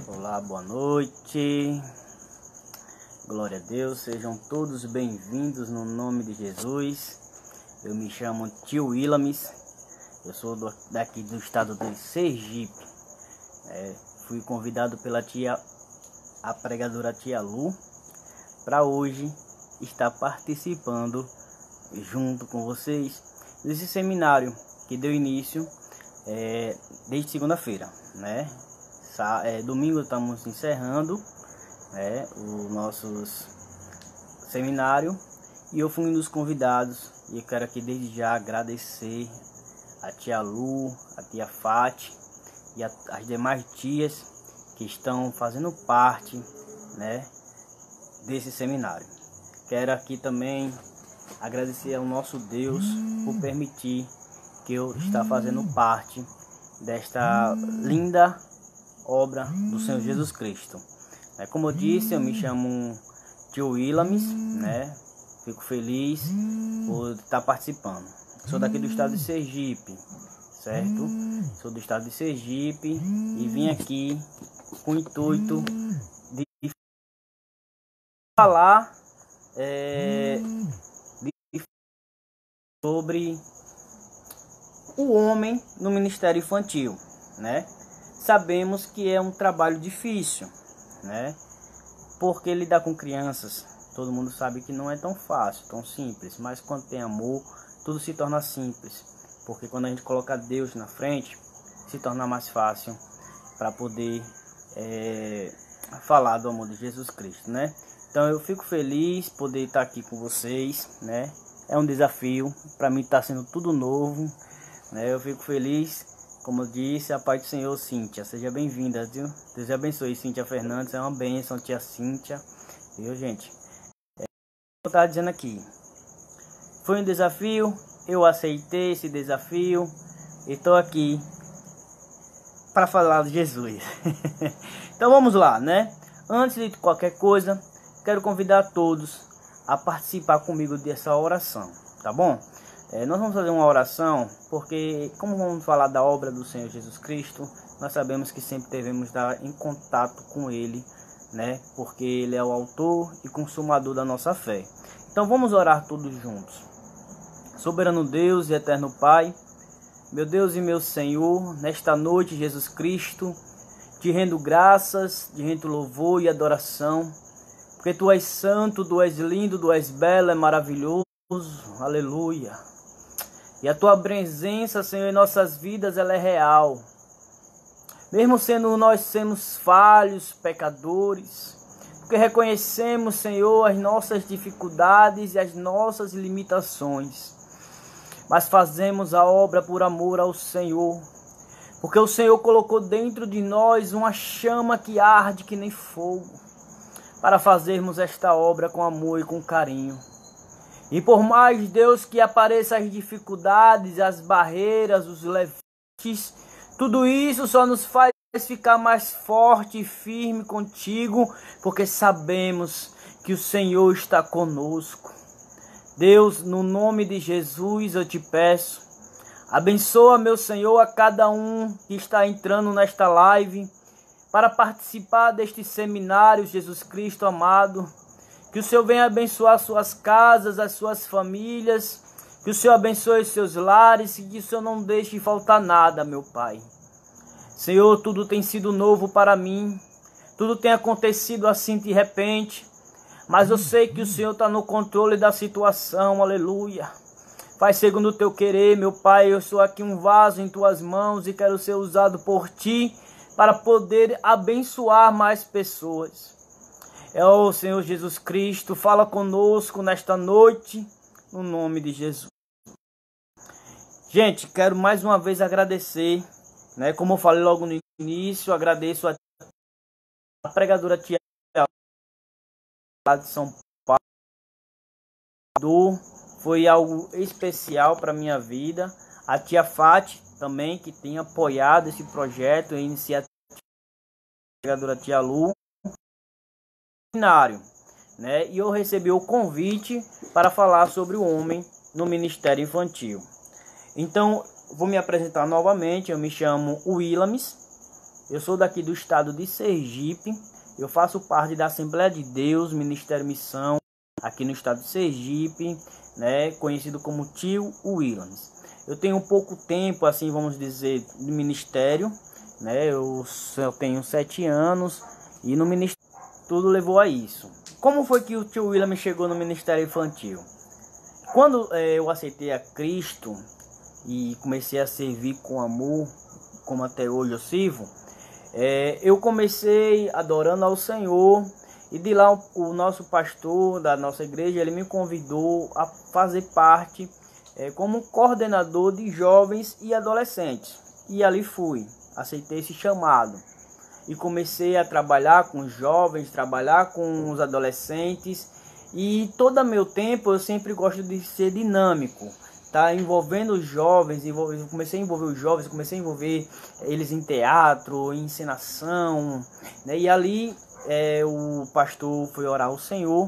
Olá, boa noite, glória a Deus, sejam todos bem-vindos no nome de Jesus. Eu me chamo Tio Willamis, eu sou daqui do estado do Sergipe. Fui convidado pela a pregadora Tia Lu, para hoje estar participando junto com vocês desse seminário que deu início desde segunda-feira, né? Domingo estamos encerrando o nosso seminário e eu fui um dos convidados, e eu quero aqui desde já agradecer a Tia Lu, a Tia Fati e as demais tias que estão fazendo parte, né, desse seminário. Quero aqui também agradecer ao nosso Deus por permitir que eu esteja fazendo parte desta linda obra do Senhor Jesus Cristo. Como eu disse, eu me chamo Tio Willamis, né? Fico feliz por estar participando. Sou daqui do estado de Sergipe, certo? Sou do estado de Sergipe e vim aqui com o intuito de falar sobre o homem no ministério infantil, né? Sabemos que é um trabalho difícil, né? Porque lidar com crianças, todo mundo sabe que não é tão fácil, tão simples. Mas quando tem amor, tudo se torna simples. Porque quando a gente coloca Deus na frente, se torna mais fácil para poder falar do amor de Jesus Cristo, né? Então eu fico feliz poder estar aqui com vocês, né? É um desafio, para mim está sendo tudo novo, né? Eu fico feliz. Como eu disse, a paz do Senhor, Cíntia, seja bem-vinda, viu? Deus abençoe, Cíntia Fernandes, é uma bênção, tia Cíntia, viu, gente? Eu estava dizendo aqui, foi um desafio, eu aceitei esse desafio e estou aqui para falar de Jesus. Então vamos lá, né? Antes de qualquer coisa, quero convidar todos a participar comigo dessa oração, tá bom? Nós vamos fazer uma oração, porque como vamos falar da obra do Senhor Jesus Cristo, nós sabemos que sempre devemos estar em contato com Ele, né? Porque Ele é o autor e consumador da nossa fé. Então vamos orar todos juntos. Soberano Deus e eterno Pai, meu Deus e meu Senhor, nesta noite, Jesus Cristo, te rendo graças, te rendo louvor e adoração, porque Tu és santo, Tu és lindo, Tu és belo, é maravilhoso, aleluia. E a Tua presença, Senhor, em nossas vidas, ela é real. Mesmo sendo nós sermos falhos, pecadores, porque reconhecemos, Senhor, as nossas dificuldades e as nossas limitações. Mas fazemos a obra por amor ao Senhor. Porque o Senhor colocou dentro de nós uma chama que arde que nem fogo, para fazermos esta obra com amor e com carinho. E por mais, Deus, que apareçam as dificuldades, as barreiras, os levantes, tudo isso só nos faz ficar mais forte e firme contigo, porque sabemos que o Senhor está conosco. Deus, no nome de Jesus eu te peço, abençoa, meu Senhor, a cada um que está entrando nesta live para participar deste seminário, Jesus Cristo amado. Que o Senhor venha abençoar suas casas, as suas famílias. Que o Senhor abençoe os seus lares. E que o Senhor não deixe faltar nada, meu Pai. Senhor, tudo tem sido novo para mim. Tudo tem acontecido assim de repente. Mas eu sei que o Senhor está no controle da situação. Aleluia. Faz segundo o teu querer, meu Pai. Eu sou aqui um vaso em tuas mãos e quero ser usado por ti para poder abençoar mais pessoas. Ó Senhor Jesus Cristo, fala conosco nesta noite, no nome de Jesus. Gente, quero mais uma vez agradecer, né? Como eu falei logo no início, agradeço a pregadora Tia de São Paulo. Foi algo especial para minha vida. A Tia Fati também, que tem apoiado esse projeto, a iniciativa da pregadora Tia Lu. Né? E eu recebi o convite para falar sobre o homem no ministério infantil. Então, vou me apresentar novamente. Eu me chamo Willamis, Eu sou daqui do estado de Sergipe. Eu faço parte da Assembleia de Deus, Ministério Missão, aqui no estado de Sergipe, né, conhecido como Tio Williams. Eu tenho pouco tempo, assim, vamos dizer, de ministério, né? Eu tenho 7 anos e no ministério tudo levou a isso. Como foi que o Tio Williams chegou no ministério infantil? Quando eu aceitei a Cristo e comecei a servir com amor, como até hoje eu sirvo, eu comecei adorando ao Senhor, e de lá o nosso pastor da nossa igreja, ele me convidou a fazer parte como coordenador de jovens e adolescentes. E ali fui, aceitei esse chamado e comecei a trabalhar com os jovens, trabalhar com os adolescentes, e todo meu tempo eu sempre gosto de ser dinâmico. Tá envolvendo os jovens, comecei a envolver os jovens, comecei a envolver eles em teatro, em encenação, né? E ali o pastor foi orar ao Senhor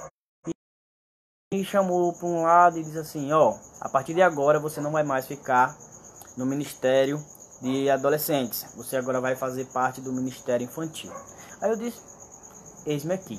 e me chamou para um lado e disse assim: ó, a partir de agora você não vai mais ficar no ministério de adolescentes, você agora vai fazer parte do ministério infantil. Aí eu disse: eis-me aqui.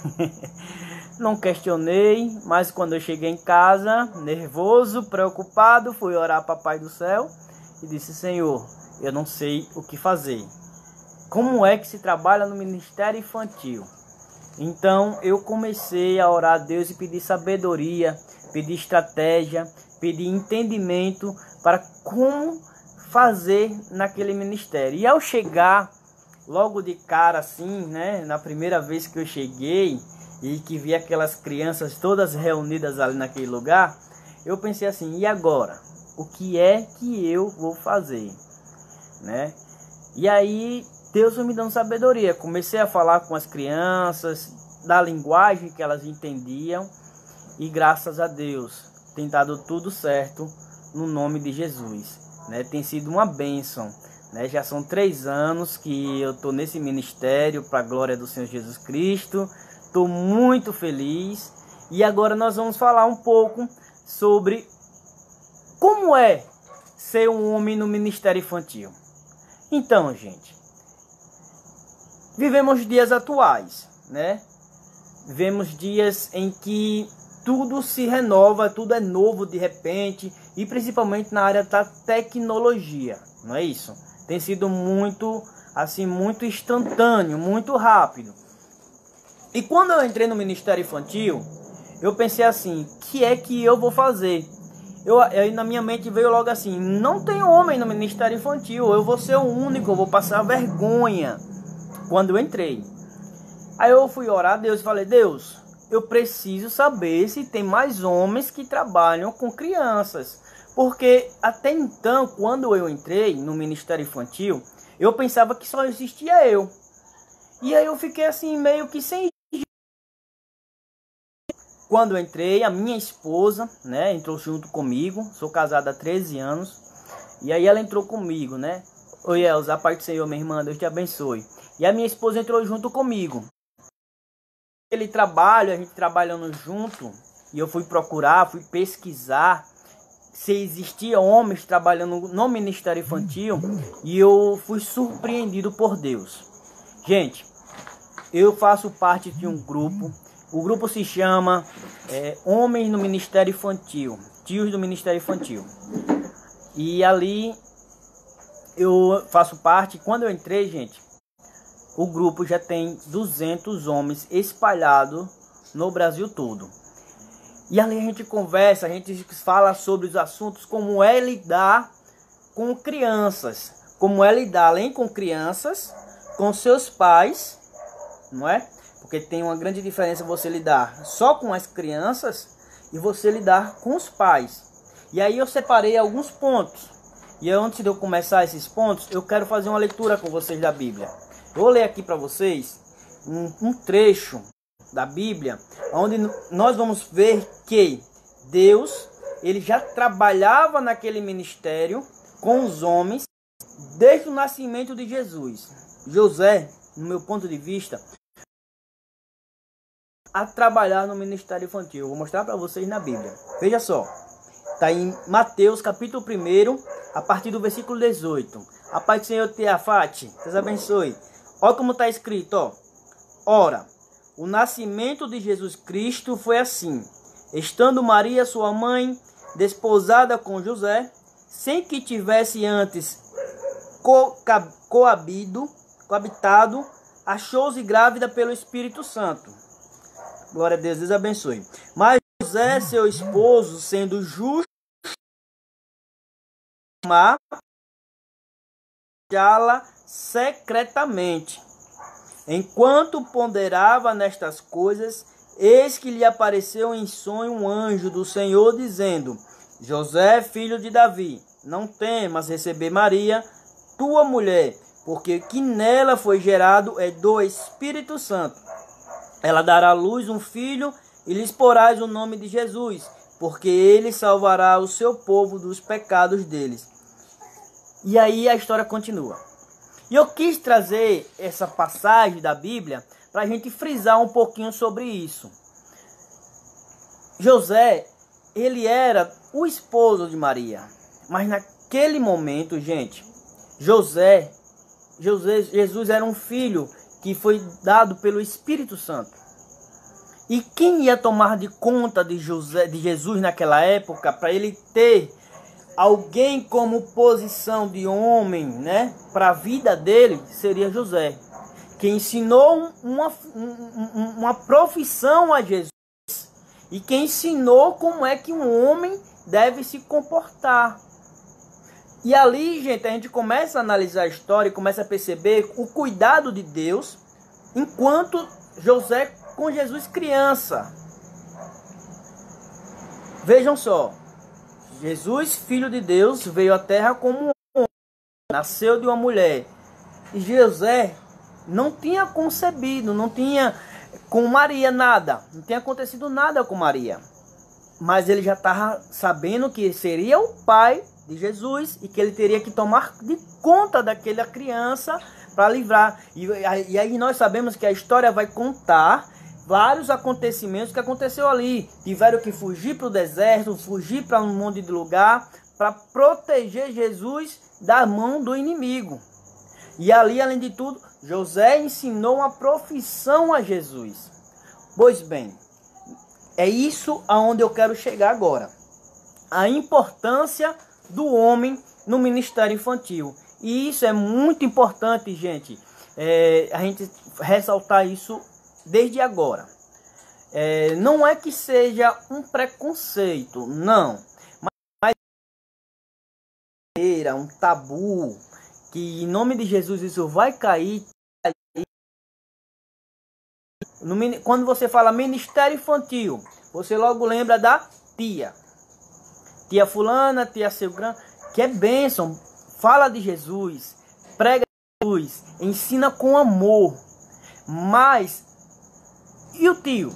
Não questionei, mas quando eu cheguei em casa, nervoso, preocupado, fui orar a Papai do Céu e disse: Senhor, eu não sei o que fazer. Como é que se trabalha no ministério infantil? Então eu comecei a orar a Deus e pedir sabedoria, pedir estratégia, pedir entendimento para como fazer naquele ministério. E ao chegar, logo de cara assim, né, na primeira vez que eu cheguei e que vi aquelas crianças todas reunidas ali naquele lugar, eu pensei assim: e agora? O que é que eu vou fazer? Né? E aí Deus foi me dando sabedoria. Comecei a falar com as crianças da linguagem que elas entendiam, e graças a Deus tem dado tudo certo no nome de Jesus, né? Tem sido uma bênção, né? Já são 3 anos que eu estou nesse ministério para a glória do Senhor Jesus Cristo. Estou muito feliz. E agora nós vamos falar um pouco sobre como é ser um homem no ministério infantil. Então, gente, vivemos dias atuais, né? Vivemos dias em que tudo se renova, tudo é novo de repente, e principalmente na área da tecnologia, não é isso? Tem sido muito, assim, muito instantâneo, muito rápido. E quando eu entrei no ministério infantil, eu pensei assim: o que é que eu vou fazer? Aí na minha mente veio logo assim: não tem homem no ministério infantil, eu vou ser o único, eu vou passar vergonha. Quando eu entrei, aí eu fui orar a Deus e falei: Deus, eu preciso saber se tem mais homens que trabalham com crianças, porque até então, quando eu entrei no ministério infantil, eu pensava que só existia eu. E aí eu fiquei assim meio que sem. Quando eu entrei, a minha esposa, né, entrou junto comigo. Sou casado há 13 anos. E aí ela entrou comigo, né? Oi, Elza, a paz do Senhor, minha irmã, Deus te abençoe. E a minha esposa entrou junto comigo. Aquele trabalho, a gente trabalhando junto, e eu fui procurar, fui pesquisar se existia homens trabalhando no ministério infantil, e eu fui surpreendido por Deus. Gente, eu faço parte de um grupo. O grupo se chama Homens no Ministério Infantil, Tios do Ministério Infantil. E ali eu faço parte. Quando eu entrei, gente, o grupo já tem 200 homens espalhados no Brasil todo. E ali a gente conversa, a gente fala sobre os assuntos, como é lidar com crianças, como é lidar além com crianças, com seus pais, não é? Porque tem uma grande diferença você lidar só com as crianças e você lidar com os pais. E aí eu separei alguns pontos. E antes de eu começar esses pontos, eu quero fazer uma leitura com vocês da Bíblia. Eu vou ler aqui para vocês um trecho da Bíblia, onde nós vamos ver que Deus, ele já trabalhava naquele ministério com os homens desde o nascimento de Jesus. José, no meu ponto de vista, a trabalhar no ministério infantil. Eu vou mostrar para vocês na Bíblia. Veja só. Está em Mateus capítulo 1, a partir do versículo 18. A paz do Senhor te afate, Deus abençoe. Olha como está escrito, ó. Ora, o nascimento de Jesus Cristo foi assim. Estando Maria, sua mãe, desposada com José, sem que tivesse antes coabitado, achou-se grávida pelo Espírito Santo. Glória a Deus, Deus abençoe. Mas José, seu esposo, sendo justo, já-la secretamente. Enquanto ponderava nestas coisas, eis que lhe apareceu em sonho um anjo do Senhor, dizendo: José, filho de Davi, não temas receber Maria, tua mulher, porque o que nela foi gerado é do Espírito Santo. Ela dará à luz um filho, e lhes porás o nome de Jesus, porque ele salvará o seu povo dos pecados deles. E aí a história continua. E eu quis trazer essa passagem da Bíblia para a gente frisar um pouquinho sobre isso. José, ele era o esposo de Maria. Mas naquele momento, gente, Jesus era um filho que foi dado pelo Espírito Santo. E quem ia tomar de conta de Jesus naquela época, para ele ter alguém como posição de homem, né, para a vida dele, seria José, que ensinou uma profissão a Jesus e que ensinou como é que um homem deve se comportar. E ali, gente, a gente começa a analisar a história e começa a perceber o cuidado de Deus enquanto José com Jesus criança. Vejam só, Jesus, filho de Deus, veio à terra como um homem, nasceu de uma mulher. E José não tinha concebido, não tinha com Maria nada, não tinha acontecido nada com Maria. Mas ele já estava sabendo que seria o pai de Jesus e que ele teria que tomar de conta daquela criança para livrar. E aí nós sabemos que a história vai contar vários acontecimentos que aconteceu ali. Tiveram que fugir para o deserto, fugir para um monte de lugar, para proteger Jesus da mão do inimigo. E ali, além de tudo, José ensinou uma profissão a Jesus. Pois bem, é isso aonde eu quero chegar agora. A importância do homem no ministério infantil. E isso é muito importante, gente. A gente ressaltar isso desde agora. Não é que seja um preconceito, não. Mas um tabu, que em nome de Jesus isso vai cair. Quando você fala ministério infantil, você logo lembra da tia. Tia fulana, tia Silgrã, que é bênção. Fala de Jesus, prega Jesus, ensina com amor. Mas, e o tio?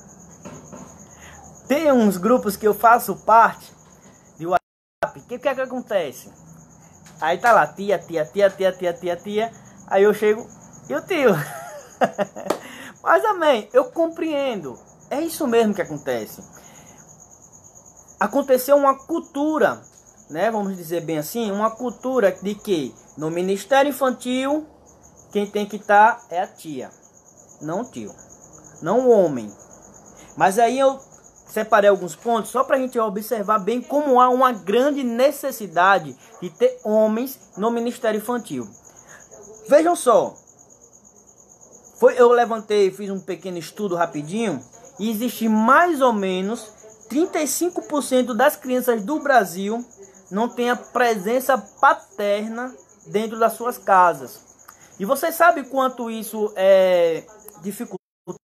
Tem uns grupos que eu faço parte de WhatsApp. O que é que acontece? Aí tá lá, tia. Aí eu chego, e o tio? Mas amém, eu compreendo. É isso mesmo que acontece. Aconteceu uma cultura, né? Vamos dizer bem assim, uma cultura de que no ministério infantil quem tem que estar é a tia, não o tio, não o homem. Mas aí eu separei alguns pontos só para a gente observar bem como há uma grande necessidade de ter homens no ministério infantil. Vejam só, eu levantei, fiz um pequeno estudo rapidinho e existe mais ou menos 35% das crianças do Brasil não tem a presença paterna dentro das suas casas. E você sabe quanto isso é dificultoso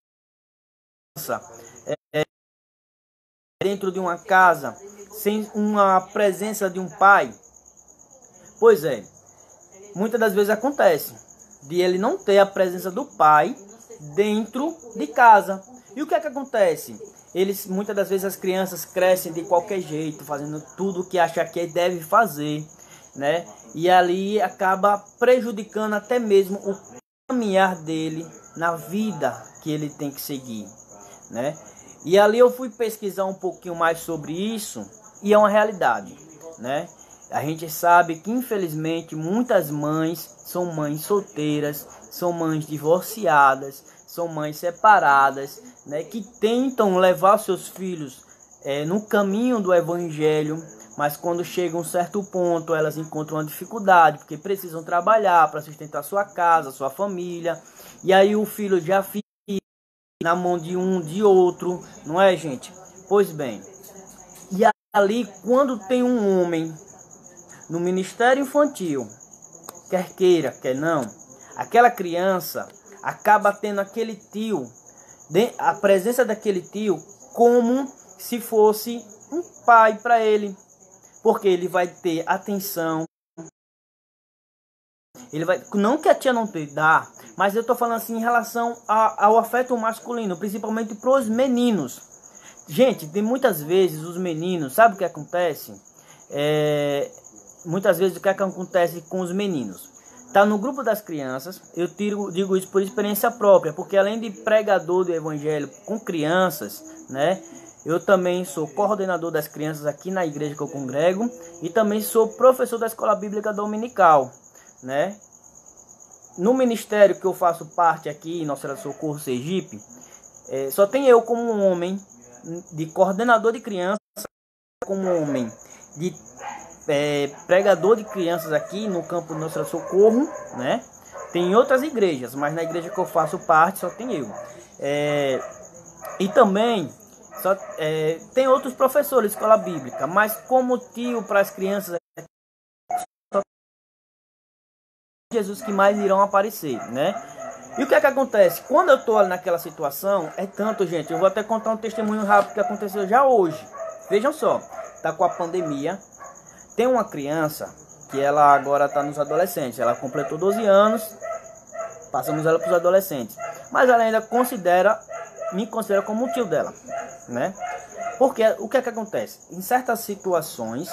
dentro de uma casa sem uma presença de um pai? Pois é, muitas das vezes acontece de ele não ter a presença do pai dentro de casa. E o que é que acontece? Muitas das vezes as crianças crescem de qualquer jeito, fazendo tudo o que acha que deve fazer, né? E ali acaba prejudicando até mesmo o caminhar dele na vida que ele tem que seguir, né? E ali eu fui pesquisar um pouquinho mais sobre isso E é uma realidade, né? A gente sabe que infelizmente muitas mães são mães solteiras, são mães divorciadas, são mães separadas, né? Que tentam levar seus filhos no caminho do evangelho, mas quando chega um certo ponto elas encontram uma dificuldade, porque precisam trabalhar para sustentar sua casa, sua família, e aí o filho já fica na mão de um, de outro, não é, gente? Pois bem, e ali quando tem um homem no ministério infantil, quer queira, quer não, aquela criança acaba tendo aquele tio, a presença daquele tio como se fosse um pai para ele, porque ele vai ter atenção, ele vai, não que a tia não te dá, mas eu tô falando assim em relação ao afeto masculino, principalmente pros meninos. Gente, tem muitas vezes os meninos, sabe o que acontece? Muitas vezes o que acontece com os meninos? Tá no grupo das crianças, eu digo isso por experiência própria, porque além de pregador do evangelho com crianças, né? Eu também sou coordenador das crianças aqui na igreja que eu congrego e também sou professor da escola bíblica dominical, né? No ministério que eu faço parte aqui, Nossa Senhora do Socorro Sergipe, só tem eu como um homem de coordenador de crianças, como um homem de pregador de crianças aqui no campo do Nossa Senhora do Socorro, né? Tem outras igrejas, mas na igreja que eu faço parte só tem eu. E também tem outros professores de escola bíblica, mas como tio para as crianças, Jesus que mais irão aparecer, né? E o que é que acontece? Quando eu estou ali naquela situação, gente, eu vou até contar um testemunho rápido que aconteceu já hoje. Vejam só, tá com a pandemia, tem uma criança que ela agora está nos adolescentes, ela completou 12 anos, passamos ela para os adolescentes, mas ela ainda me considera como um tio dela, né? Porque o que é que acontece? Em certas situações,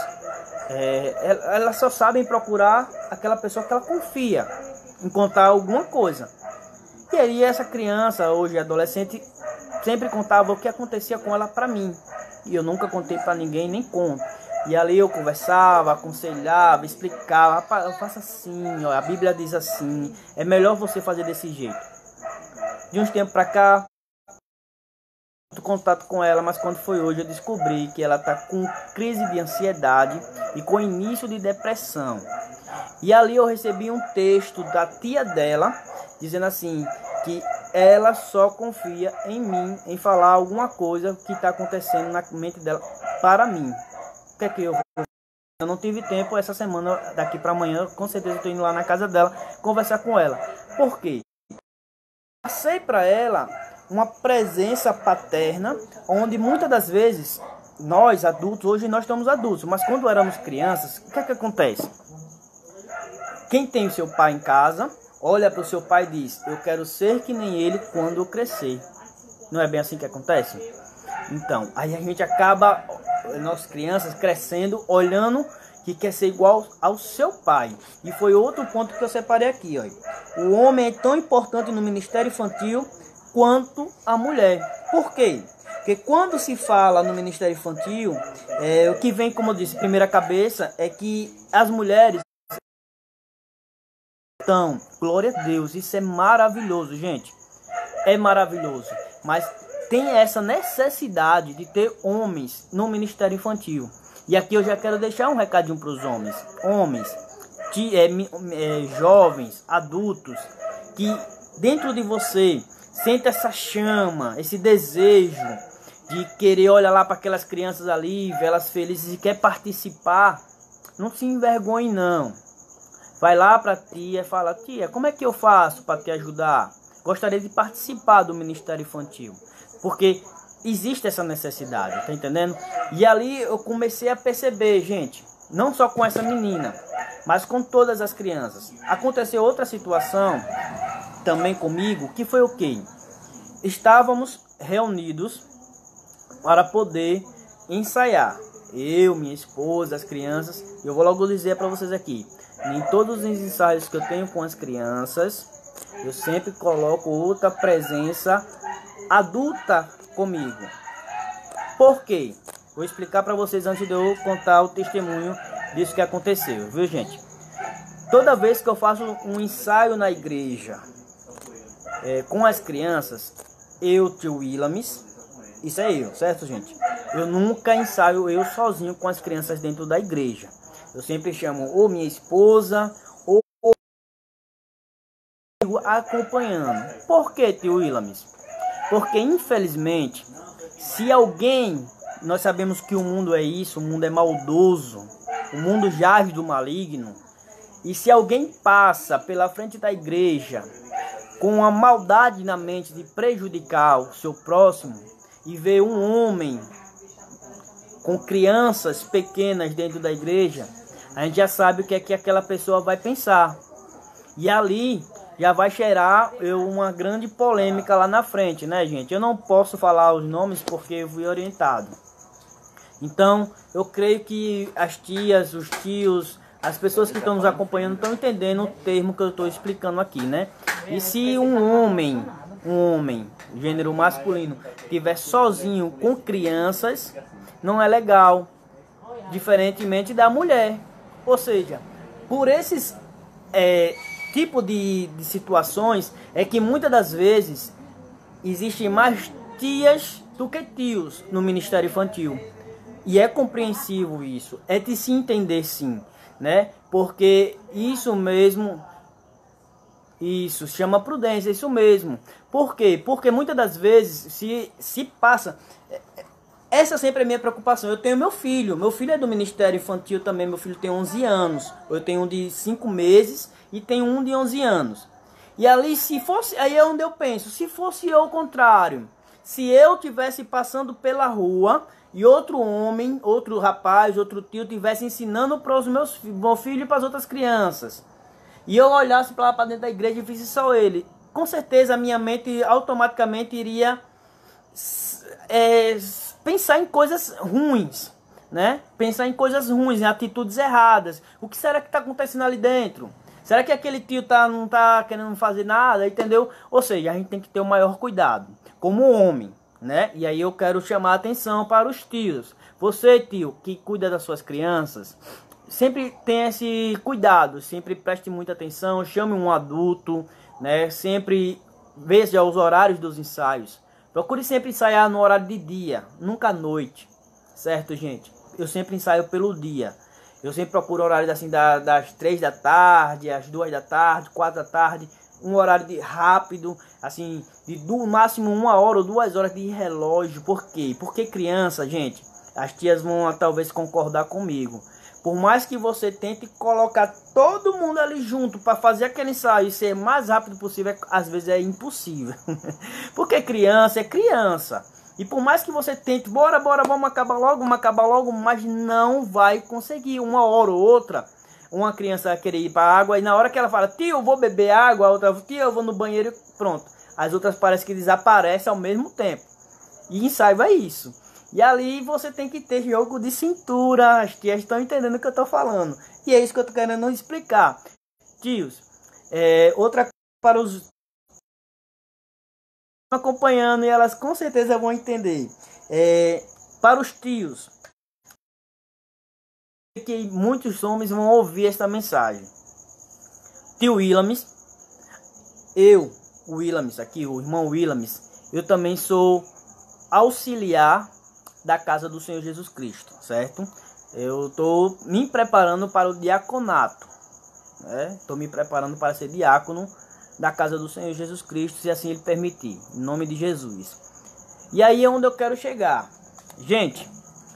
elas só sabem procurar aquela pessoa que ela confia em contar alguma coisa. E aí essa criança, hoje adolescente, sempre contava o que acontecia com ela para mim. E eu nunca contei para ninguém, nem conto. E ali eu conversava, aconselhava, explicava, rapaz, eu faço assim, ó, a Bíblia diz assim, é melhor você fazer desse jeito. De uns tempos para cá, contato com ela, mas quando foi hoje eu descobri que ela está com crise de ansiedade e com início de depressão. E ali eu recebi um texto da tia dela dizendo assim que ela só confia em mim, em falar alguma coisa que está acontecendo na mente dela para mim. O que é que eu não tive tempo essa semana, daqui para amanhã, com certeza estou indo lá na casa dela conversar com ela. Por quê? Passei para ela uma presença paterna, onde muitas das vezes nós adultos, hoje nós estamos adultos, mas quando éramos crianças, o que é que acontece? Quem tem o seu pai em casa, olha para o seu pai e diz, eu quero ser que nem ele quando eu crescer. Não é bem assim que acontece? Então, aí a gente acaba, nós crianças, crescendo, olhando que quer ser igual ao seu pai. E foi outro ponto que eu separei aqui, ó. O homem é tão importante no ministério infantil quanto a mulher. Por quê? Porque quando se fala no ministério infantil, o que vem, como eu disse, primeira cabeça, é que as mulheres... Então, glória a Deus, isso é maravilhoso, gente. É maravilhoso. Mas tem essa necessidade de ter homens no ministério infantil. E aqui eu já quero deixar um recadinho para os homens. Homens, jovens, adultos, que dentro de você sente essa chama, esse desejo de querer olhar lá para aquelas crianças ali, ver elas felizes e quer participar. Não se envergonhe não. Vai lá para a tia e fala, tia, como é que eu faço para te ajudar? Gostaria de participar do ministério infantil. Porque existe essa necessidade, tá entendendo? E ali eu comecei a perceber, gente, não só com essa menina, mas com todas as crianças. Aconteceu outra situação também comigo, que foi o quê? Estávamos reunidos para poder ensaiar. Eu, minha esposa, as crianças. Eu vou logo dizer para vocês aqui, em todos os ensaios que eu tenho com as crianças, eu sempre coloco outra presença adulta comigo. Por quê? Vou explicar para vocês antes de eu contar o testemunho disso que aconteceu, viu, gente? Toda vez que eu faço um ensaio na igreja com as crianças, tio Willamis, isso é eu, certo, gente? Eu nunca ensaio eu sozinho com as crianças dentro da igreja. Eu sempre chamo ou minha esposa ou acompanhando. Por que, tio Willamis? Porque infelizmente, se alguém, nós sabemos que o mundo é isso, o mundo é maldoso, o mundo jaz do maligno, e se alguém passa pela frente da igreja com a maldade na mente de prejudicar o seu próximo e vê um homem com crianças pequenas dentro da igreja, a gente já sabe o que é que aquela pessoa vai pensar. E ali já vai cheirar uma grande polêmica lá na frente, né, gente? Eu não posso falar os nomes porque eu fui orientado. Então, eu creio que as tias, os tios, as pessoas que estão nos acompanhando estão entendendo o termo que eu estou explicando aqui, né? E se um homem, gênero masculino, estiver sozinho com crianças, não é legal, diferentemente da mulher. Ou seja, por esses tipo de situações é que muitas das vezes existem mais tias do que tios no ministério infantil. E é compreensível isso, é de se entender sim, né? Porque isso mesmo, isso chama prudência, isso mesmo. Por quê? Porque muitas das vezes se passa... Essa sempre é a minha preocupação. Eu tenho meu filho é do ministério infantil também, meu filho tem 11 anos. Eu tenho um de 5 meses e tenho um de 11 anos. E ali, se fosse, aí é onde eu penso, se fosse eu ao contrário, se eu tivesse passando pela rua e outro homem, outro rapaz, outro tio tivesse ensinando para os meu filho e para as outras crianças, e eu olhasse para dentro da igreja e visse só ele, com certeza a minha mente automaticamente iria pensar em coisas ruins, né? Pensar em coisas ruins, em atitudes erradas. O que será que está acontecendo ali dentro? Será que aquele tio não está querendo fazer nada, entendeu? Ou seja, a gente tem que ter o maior cuidado, como homem, né? E aí eu quero chamar a atenção para os tios. Você, tio, que cuida das suas crianças, sempre tenha esse cuidado, sempre preste muita atenção, chame um adulto, né? Sempre veja os horários dos ensaios. Procure sempre ensaiar no horário de dia, nunca à noite, certo, gente? Eu sempre ensaio pelo dia. Eu sempre procuro horários assim das 3 da tarde, às 2 da tarde, 4 da tarde, um horário rápido, assim, no máximo 1 hora ou 2 horas de relógio. Por quê? Porque criança, gente, as tias vão talvez concordar comigo. Por mais que você tente colocar todo mundo ali junto para fazer aquele ensaio e ser o mais rápido possível, às vezes é impossível. Porque criança é criança. E por mais que você tente, bora, vamos acabar logo, mas não vai conseguir. 1 hora ou outra, uma criança vai querer ir para a água e na hora que ela fala, tio, eu vou beber água, a outra, tio, eu vou no banheiro, pronto. As outras parecem que desaparecem ao mesmo tempo. E ensaio é isso. E ali você tem que ter jogo de cintura. As tias estão entendendo o que eu estou falando. E é isso que eu estou querendo explicar. Tios, outra coisa para os acompanhando, e elas com certeza vão entender. Para os tios, que muitos homens vão ouvir esta mensagem. Tio Willamis, o Willamis aqui, o irmão Willamis, eu também sou auxiliar da casa do Senhor Jesus Cristo, certo? Eu estou me preparando para o diaconato, né? Estou me preparando para ser diácono da casa do Senhor Jesus Cristo, se assim Ele permitir, em nome de Jesus. E aí é onde eu quero chegar. Gente,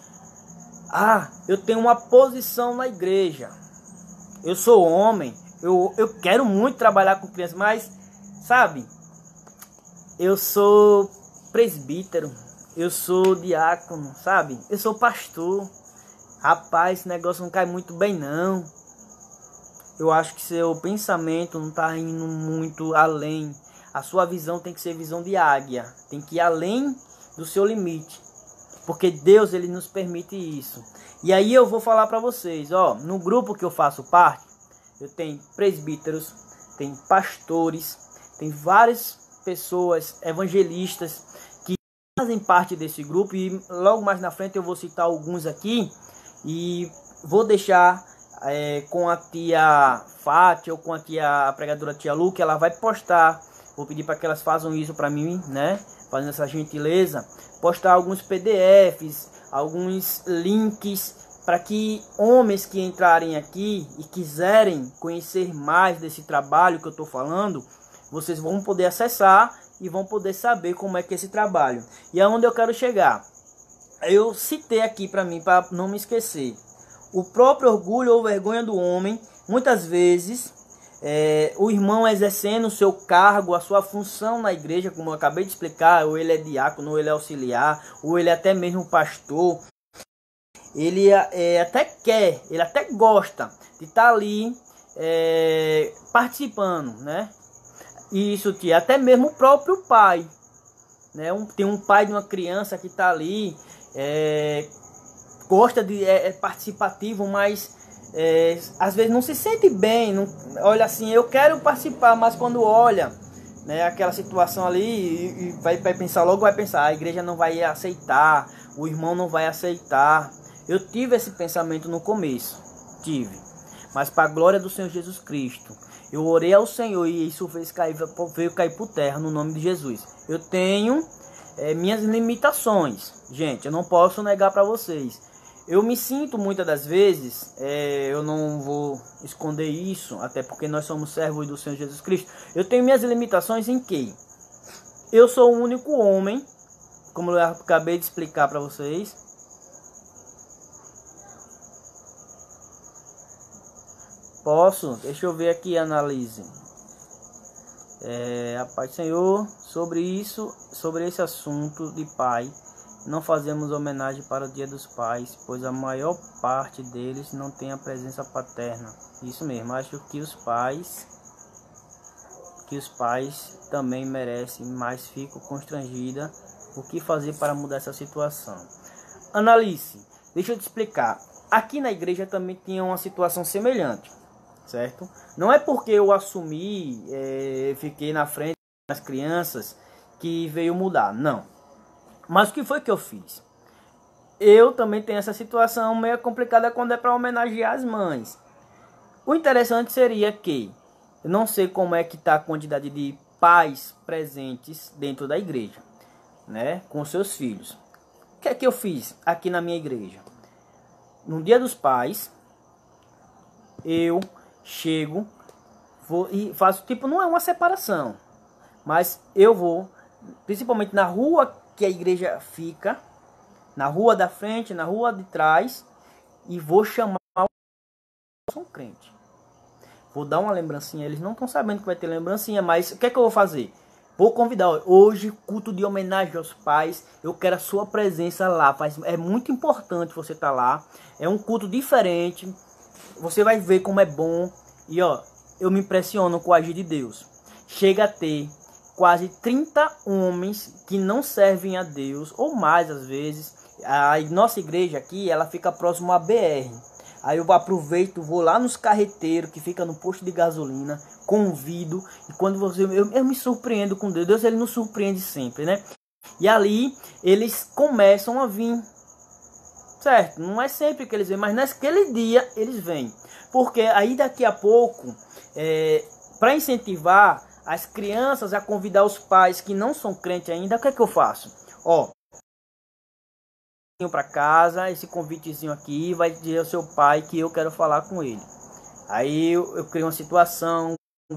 eu tenho uma posição na igreja. Eu sou homem, eu quero muito trabalhar com crianças, mas, sabe, eu sou presbítero, eu sou diácono, sabe? Eu sou pastor. Rapaz, esse negócio não cai muito bem, não. Eu acho que seu pensamento não está indo muito além. A sua visão tem que ser visão de águia. Tem que ir além do seu limite. Porque Deus, Ele nos permite isso. E aí eu vou falar para vocês, ó. No grupo que eu faço parte, eu tenho presbíteros, tem pastores, tem várias pessoas evangelistas que fazem parte desse grupo, e logo mais na frente eu vou citar alguns aqui, e vou deixar com a tia Fátia ou com a pregadora tia Lu, que ela vai postar. Vou pedir para que elas façam isso para mim, né? Fazendo essa gentileza, postar alguns PDFs, alguns links, para que homens que entrarem aqui e quiserem conhecer mais desse trabalho que eu estou falando, vocês vão poder acessar e vão poder saber como é que é esse trabalho. E aonde eu quero chegar? Eu citei aqui para mim, para não me esquecer. O próprio orgulho ou vergonha do homem, muitas vezes, o irmão exercendo o seu cargo, a sua função na igreja, como eu acabei de explicar, ou ele é diácono, ou ele é auxiliar, ou ele é até mesmo pastor, ele até quer, ele até gosta de estar ali participando, né? Isso, tia, até mesmo o próprio pai, né? Tem um pai de uma criança que está ali, gosta de participativo, mas às vezes não se sente bem, não, olha assim, eu quero participar, mas quando olha, né, aquela situação ali, e vai pensar, logo vai pensar, a igreja não vai aceitar, o irmão não vai aceitar. Eu tive esse pensamento no começo, mas para a glória do Senhor Jesus Cristo, eu orei ao Senhor e isso veio cair por terra no nome de Jesus. Eu tenho minhas limitações, gente, eu não posso negar para vocês. Eu me sinto muitas das vezes, eu não vou esconder isso, até porque nós somos servos do Senhor Jesus Cristo. Eu tenho minhas limitações em que eu sou o único homem, como eu acabei de explicar para vocês. Posso? Deixa eu ver aqui, analise. A paz do Senhor, sobre esse assunto de pai, não fazemos homenagem para o Dia dos Pais, pois a maior parte deles não tem a presença paterna. Isso mesmo, acho que os pais também merecem, mas fico constrangida. O que fazer para mudar essa situação? Analise, deixa eu te explicar. Aqui na igreja também tinha uma situação semelhante, certo? Não é porque eu assumi, fiquei na frente das crianças que veio mudar, não. Mas o que foi que eu fiz? Eu também tenho essa situação meio complicada quando é para homenagear as mães. O interessante seria que, eu não sei como é que está a quantidade de pais presentes dentro da igreja, né, com seus filhos. O que é que eu fiz aqui na minha igreja? No Dia dos Pais, eu chego, vou e faço, tipo, não é uma separação, mas eu vou, principalmente na rua que a igreja fica, na rua da frente, na rua de trás, e vou chamar um crente. Vou dar uma lembrancinha, eles não estão sabendo que vai ter lembrancinha, mas o que é que eu vou fazer? Vou convidar, hoje, culto de homenagem aos pais, eu quero a sua presença lá, é muito importante você estar lá, é um culto diferente, você vai ver como é bom, e ó, eu me impressiono com o agir de Deus. Chega a ter quase 30 homens que não servem a Deus, ou mais às vezes. A nossa igreja aqui, ela fica próximo à BR. Aí eu aproveito, vou lá nos carreteiros que fica no posto de gasolina, convido, e quando eu me surpreendo com Deus. Deus, ele nos surpreende sempre, né? E ali eles começam a vir, certo? Não é sempre que eles vêm, mas naquele dia eles vêm. Porque aí daqui a pouco, para incentivar as crianças a convidar os pais que não são crentes ainda, o que é que eu faço? Ó, para casa, esse convitezinho aqui, vai dizer ao seu pai que eu quero falar com ele. Aí eu crio uma situação,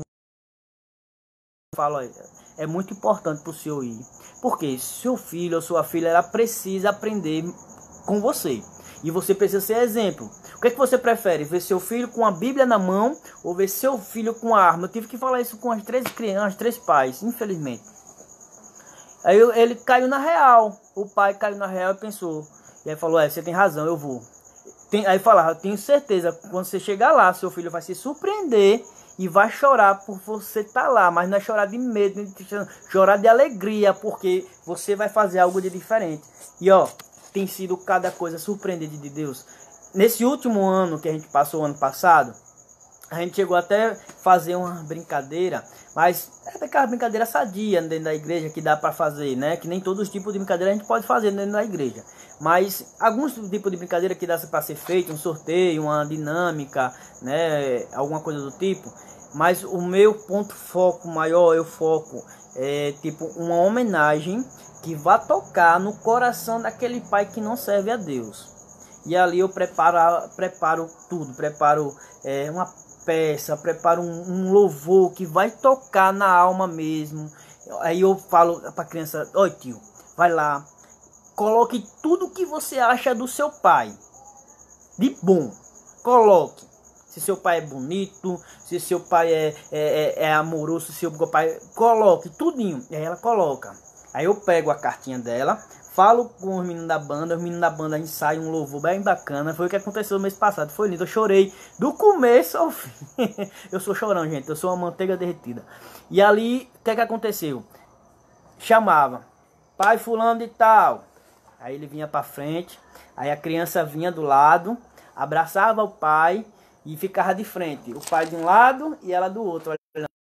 falo, é muito importante para o senhor ir, porque seu filho ou sua filha, ela precisa aprender com você, e você precisa ser exemplo. O que é que você prefere? Ver seu filho com a Bíblia na mão ou ver seu filho com a arma? Eu tive que falar isso com as 3 crianças, 3 pais, infelizmente. Aí ele caiu na real. O pai caiu na real e pensou. E aí falou, você tem razão, eu vou. Aí falava, tenho certeza, quando você chegar lá, seu filho vai se surpreender e vai chorar por você estar lá. Mas não é chorar de medo, chorar de alegria, porque você vai fazer algo de diferente. E ó, tem sido cada coisa surpreendente de Deus. Nesse último ano que a gente passou, ano passado, A gente chegou até a fazer uma brincadeira, mas é aquela brincadeira sadia dentro da igreja que dá para fazer, né? Que nem todos os tipos de brincadeira a gente pode fazer dentro da igreja. Mas alguns tipos de brincadeira que dá para ser feito, um sorteio, uma dinâmica, né? Alguma coisa do tipo. Mas o meu ponto foco maior, eu foco, é tipo uma homenagem que vai tocar no coração daquele pai que não serve a Deus. E ali eu preparo tudo, preparo uma peça, preparo um louvor que vai tocar na alma mesmo. Aí eu falo para a criança: oi tio, vai lá, coloque tudo que você acha do seu pai de bom, coloque. Se seu pai é bonito, se seu pai é amoroso, se seu pai, coloque tudinho. E aí ela coloca. Aí eu pego a cartinha dela, falo com os meninos da banda ensaiam um louvor bem bacana. Foi o que aconteceu no mês passado, foi lindo, eu chorei do começo ao fim. Eu sou chorão, gente, eu sou uma manteiga derretida. E ali, o que aconteceu? Chamava, pai fulano de tal. Aí ele vinha pra frente, aí a criança vinha do lado, abraçava o pai e ficava de frente. O pai de um lado e ela do outro.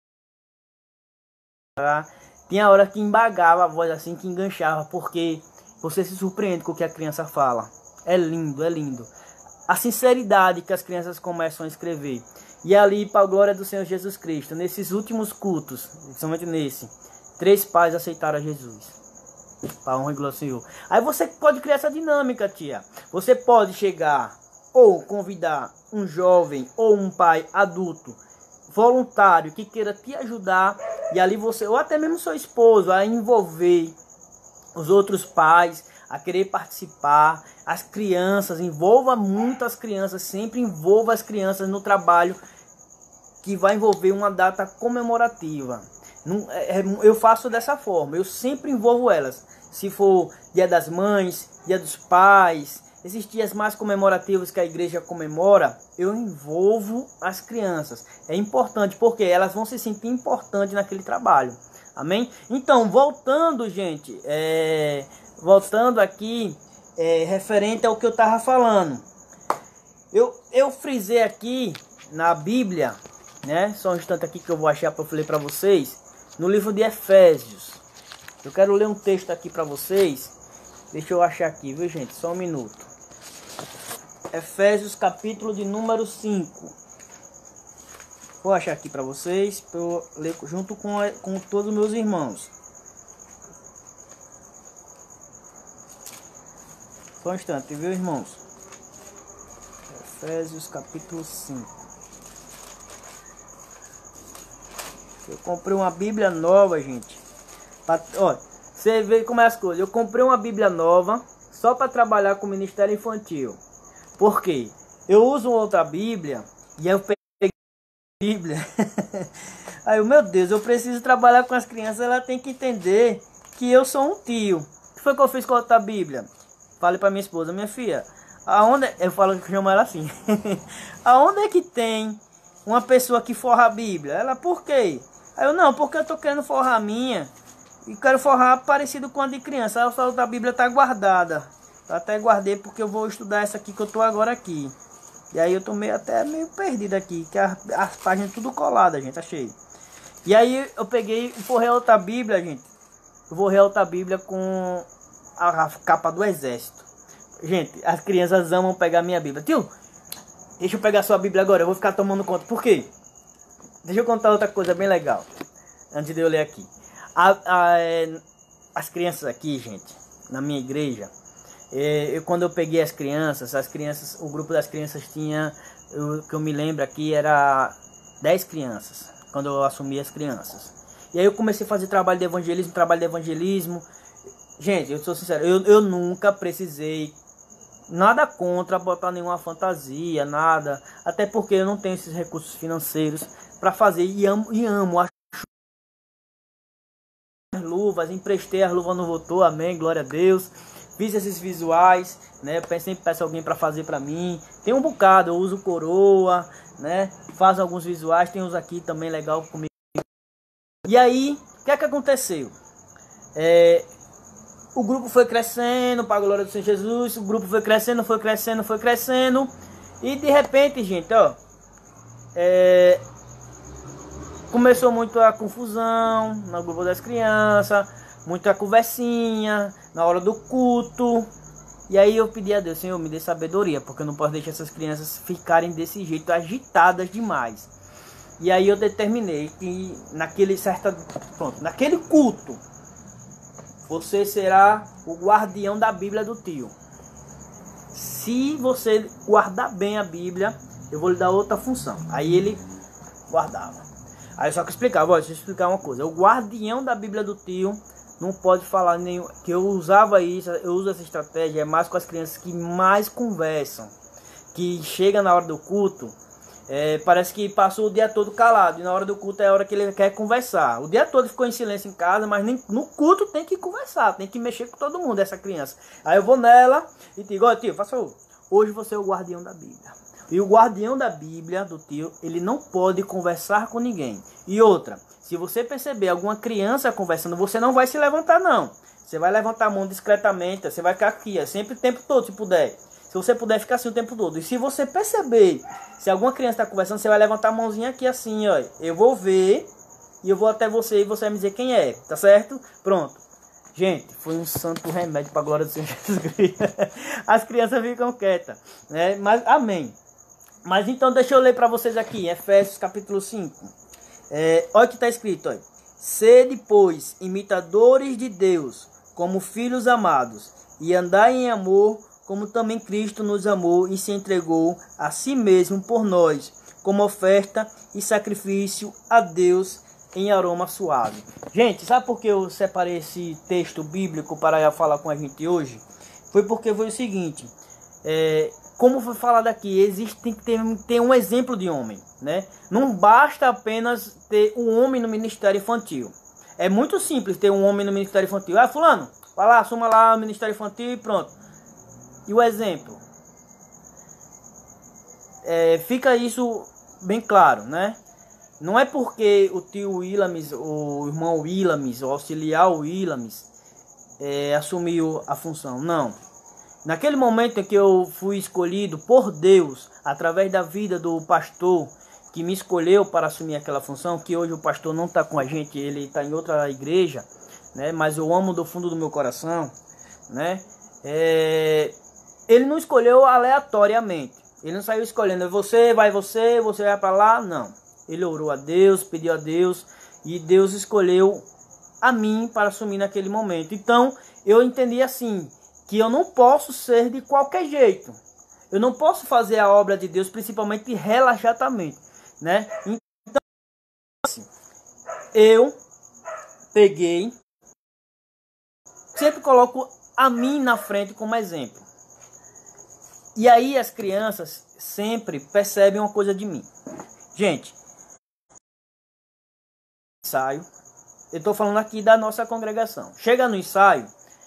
Tinha hora que embagava a voz assim, que enganchava, porque você se surpreende com o que a criança fala. É lindo, é lindo. A sinceridade que as crianças começam a escrever. E ali, para a glória do Senhor Jesus Cristo, nesses últimos cultos, principalmente nesse, 3 pais aceitaram a Jesus. Para honra e glória do Senhor. Aí você pode criar essa dinâmica, tia. Você pode chegar ou convidar um jovem ou um pai adulto voluntário que queira te ajudar, e ali você, ou até mesmo seu esposo, a envolver os outros pais, a querer participar, as crianças, envolva muito as crianças, sempre envolva as crianças no trabalho que vai envolver uma data comemorativa. Eu faço dessa forma, eu sempre envolvo elas. Se for Dia das Mães, Dia dos Pais, esses dias mais comemorativos que a igreja comemora, eu envolvo as crianças. É importante porque elas vão se sentir importantes naquele trabalho. Amém? Então, voltando, gente, voltando aqui, referente ao que eu estava falando. Eu frisei aqui na Bíblia, né? Só um instante aqui que eu vou achar para eu ler para vocês. No livro de Efésios. Eu quero ler um texto aqui para vocês. Deixa eu achar aqui, viu, gente? Só um minuto. Efésios, capítulo de número 5. Vou achar aqui para vocês, para eu ler junto com todos os meus irmãos. Só um instante, viu, irmãos? Efésios, capítulo 5. Eu comprei uma Bíblia nova, gente. Ó, você vê como é as coisas. Eu comprei uma Bíblia nova só para trabalhar com o Ministério Infantil. Por quê? Eu uso outra Bíblia e eu peguei a Bíblia. Aí, meu Deus, eu preciso trabalhar com as crianças. Ela tem que entender que eu sou um tio. O que foi que eu fiz com a outra Bíblia? Falei para minha esposa: minha filha, aonde... Eu falo que eu chamo ela assim. Aonde é que tem uma pessoa que forra a Bíblia? Ela, por quê? Aí eu, não, porque eu tô querendo forrar a minha e quero forrar parecido com a de criança. Aí a outra Bíblia tá guardada. Eu até guardei porque eu vou estudar essa aqui que eu tô agora aqui. E aí eu tô meio perdido aqui, que as páginas tudo coladas, gente, achei. E aí eu peguei e forrei a outra Bíblia, gente. Eu forrei a outra Bíblia com a capa do exército. Gente, as crianças amam pegar minha Bíblia. Tio, deixa eu pegar sua Bíblia agora, eu vou ficar tomando conta. Por quê? Deixa eu contar outra coisa bem legal, antes de eu ler aqui. As crianças aqui, gente, na minha igreja, quando eu peguei as crianças, o grupo das crianças tinha, que eu me lembro aqui, era 10 crianças, quando eu assumi as crianças. E aí eu comecei a fazer trabalho de evangelismo. Gente, eu sou sincero, eu nunca precisei, nada contra botar nenhuma fantasia, nada, até porque eu não tenho esses recursos financeiros para fazer, e amo as luvas, emprestei as luvas no Votor, amém, glória a Deus. Fiz esses visuais, né? Eu sempre peço alguém para fazer para mim. Tem um bocado, eu uso coroa, né? Faço alguns visuais, tem uns aqui também legal comigo. E aí, o que é que aconteceu? O grupo foi crescendo, para a glória do Senhor Jesus. O grupo foi crescendo. E de repente, gente, ó, começou muito a confusão no grupo das crianças, muita conversinha na hora do culto. E aí eu pedi a Deus: Senhor, me dê sabedoria, porque eu não posso deixar essas crianças ficarem desse jeito, agitadas demais. E aí eu determinei que naquele culto, você será o guardião da Bíblia do tio. Se você guardar bem a Bíblia, eu vou lhe dar outra função. Aí ele guardava. Aí eu só que explicava: deixa eu explicar uma coisa. O guardião da Bíblia do tio não pode falar nenhum. Que eu usava isso, eu uso essa estratégia mais com as crianças que mais conversam. Que chega na hora do culto, parece que passou o dia todo calado. E na hora do culto é a hora que ele quer conversar. O dia todo ficou em silêncio em casa, mas nem, no culto tem que conversar, tem que mexer com todo mundo, essa criança. Aí eu vou nela e digo: ó, tio, faça favor. Hoje você é o guardião da Bíblia. E o guardião da Bíblia do tio, ele não pode conversar com ninguém. E outra, se você perceber alguma criança conversando, você não vai se levantar, não. Você vai levantar a mão discretamente, você vai ficar aqui, sempre o tempo todo, se puder. Se você puder ficar assim o tempo todo. E se você perceber, se alguma criança está conversando, você vai levantar a mãozinha aqui assim, ó. Eu vou ver e eu vou até você e você vai me dizer quem é, tá certo? Pronto. Gente, foi um santo remédio para a glória do Senhor Jesus Cristo. As crianças ficam quietas, né? Mas, amém. Mas então deixa eu ler para vocês aqui, Efésios capítulo 5. Olha o que está escrito, olha. Sede, pois, imitadores de Deus, como filhos amados, e andai em amor, como também Cristo nos amou e se entregou a si mesmo por nós, como oferta e sacrifício a Deus em aroma suave. Gente, sabe por que eu separei esse texto bíblico para falar com a gente hoje? Foi porque foi o seguinte: como foi falado aqui, tem que ter um exemplo de homem, né? Não basta apenas ter um homem no ministério infantil. É muito simples ter um homem no ministério infantil. Ah, fulano, vai lá, assuma lá o ministério infantil e pronto. E o exemplo? Fica isso bem claro, né? Não é porque o tio Willamis, o irmão Willamis, o auxiliar Willamis assumiu a função, não. Naquele momento em que eu fui escolhido por Deus, através da vida do pastor que me escolheu para assumir aquela função, que hoje o pastor não está com a gente, ele está em outra igreja, né? Mas eu amo do fundo do meu coração, né? Ele não escolheu aleatoriamente, ele não saiu escolhendo: você vai para lá, não. Ele orou a Deus, pediu a Deus, e Deus escolheu a mim para assumir naquele momento. Então eu entendi assim, que eu não posso ser de qualquer jeito. Eu não posso fazer a obra de Deus, principalmente relaxadamente, né? Então, assim, eu peguei, sempre coloco a mim na frente como exemplo. E aí as crianças sempre percebem uma coisa de mim. Gente, ensaio, eu estou falando aqui da nossa congregação. Chega no ensaio,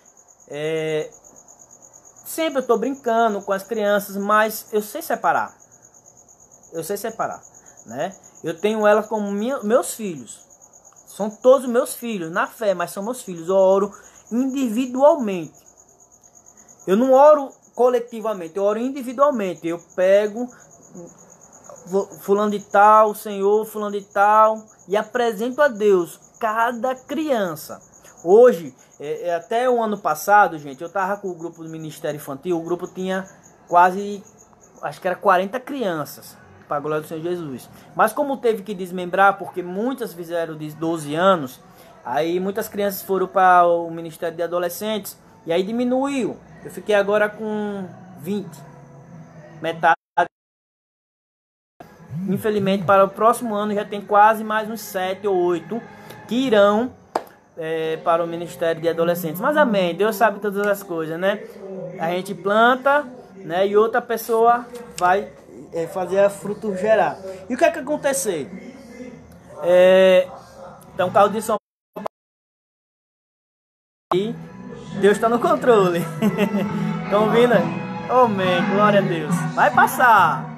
sempre eu estou brincando com as crianças, mas eu sei separar. Né? Eu tenho elas como meus filhos. São todos meus filhos, na fé, mas são meus filhos. Eu oro individualmente. Eu não oro coletivamente, eu oro individualmente. Eu pego fulano de tal, Senhor, fulano de tal, e apresento a Deus cada criança. Hoje, até o ano passado, gente, eu estava com o grupo do Ministério Infantil. O grupo tinha quase, acho que era 40 crianças, para a glória do Senhor Jesus. Mas como teve que desmembrar, porque muitas fizeram de 12 anos, aí muitas crianças foram para o Ministério de Adolescentes, e aí diminuiu. Eu fiquei agora com 20, metade. Infelizmente, para o próximo ano já tem quase mais uns 7 ou 8 que irão para o Ministério de Adolescentes. Mas amém, Deus sabe todas as coisas, né? A gente planta, né? E outra pessoa vai fazer a fruto gerar. E o que é que acontecer? Então, carro de som. E Deus está no controle. Estão ouvindo? Amém, glória a Deus. Vai passar.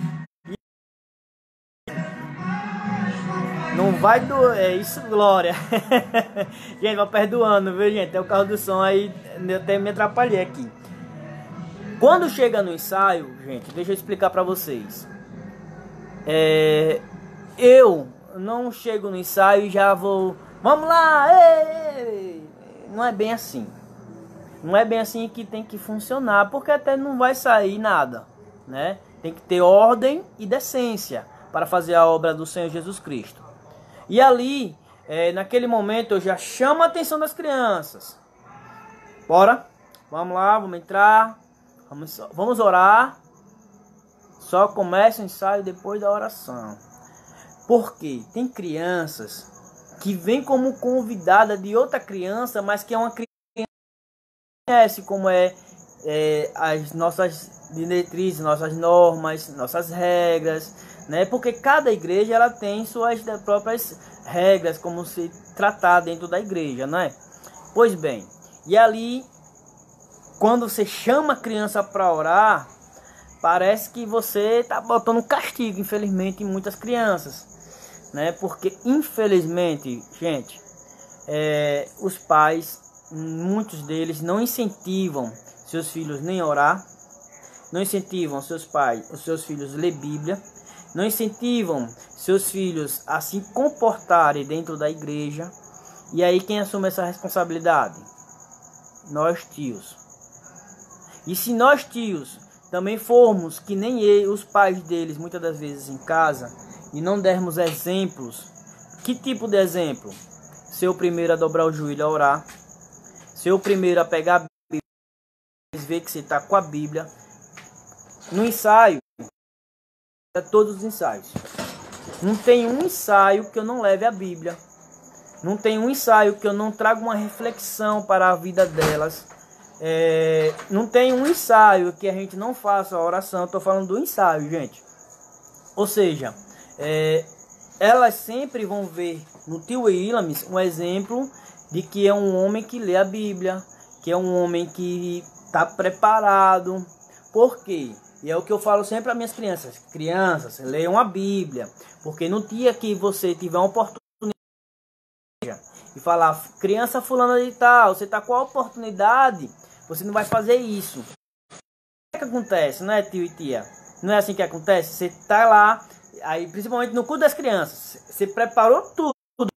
Não vai doer, isso, glória. Gente, vai perdoando, viu, gente? É o carro do som aí, eu até me atrapalhei aqui. Quando chega no ensaio, gente, deixa eu explicar pra vocês. Eu não chego no ensaio e já vou, vamos lá, ei! Não é bem assim. Não é bem assim que tem que funcionar, porque até não vai sair nada, né? Tem que ter ordem e decência para fazer a obra do Senhor Jesus Cristo. E ali, naquele momento, eu já chamo a atenção das crianças. Bora, vamos lá, vamos entrar, vamos orar. Só começa o ensaio depois da oração. Porque tem crianças que vêm como convidada de outra criança, mas que é uma criança que conhece como as nossas diretrizes, nossas normas, nossas regras, né? Porque cada igreja ela tem suas próprias regras, como se tratar dentro da igreja, né? Pois bem, e ali, quando você chama a criança para orar, parece que você está botando castigo, infelizmente, em muitas crianças, né? Porque, infelizmente, gente, os pais, muitos deles, não incentivam seus filhos nem a orar, não incentivam os seus filhos a ler Bíblia, não incentivam seus filhos a se comportarem dentro da igreja. E aí quem assume essa responsabilidade? Nós, tios. E se nós, tios, também formos que nem os pais deles, muitas das vezes em casa, e não dermos exemplos, que tipo de exemplo? Ser o primeiro a dobrar o joelho a orar, ser o primeiro a pegar a Bíblia, ver que você está com a Bíblia. No ensaio, todos os ensaios. Não tem um ensaio que eu não leve a Bíblia. Não tem um ensaio que eu não traga uma reflexão para a vida delas. Não tem um ensaio que a gente não faça a oração. Estou falando do ensaio, gente. Ou seja, elas sempre vão ver no tio Willames um exemplo de que é um homem que lê a Bíblia, que é um homem que está preparado. Por quê? E é o que eu falo sempre para minhas crianças. Crianças, leiam a Bíblia. Porque no dia que você tiver uma oportunidade e falar, criança fulana de tal, você está com a oportunidade, você não vai fazer isso. O que acontece, não é, tio e tia? Não é assim que acontece? Você está lá, aí principalmente no culto das crianças, você preparou tudo.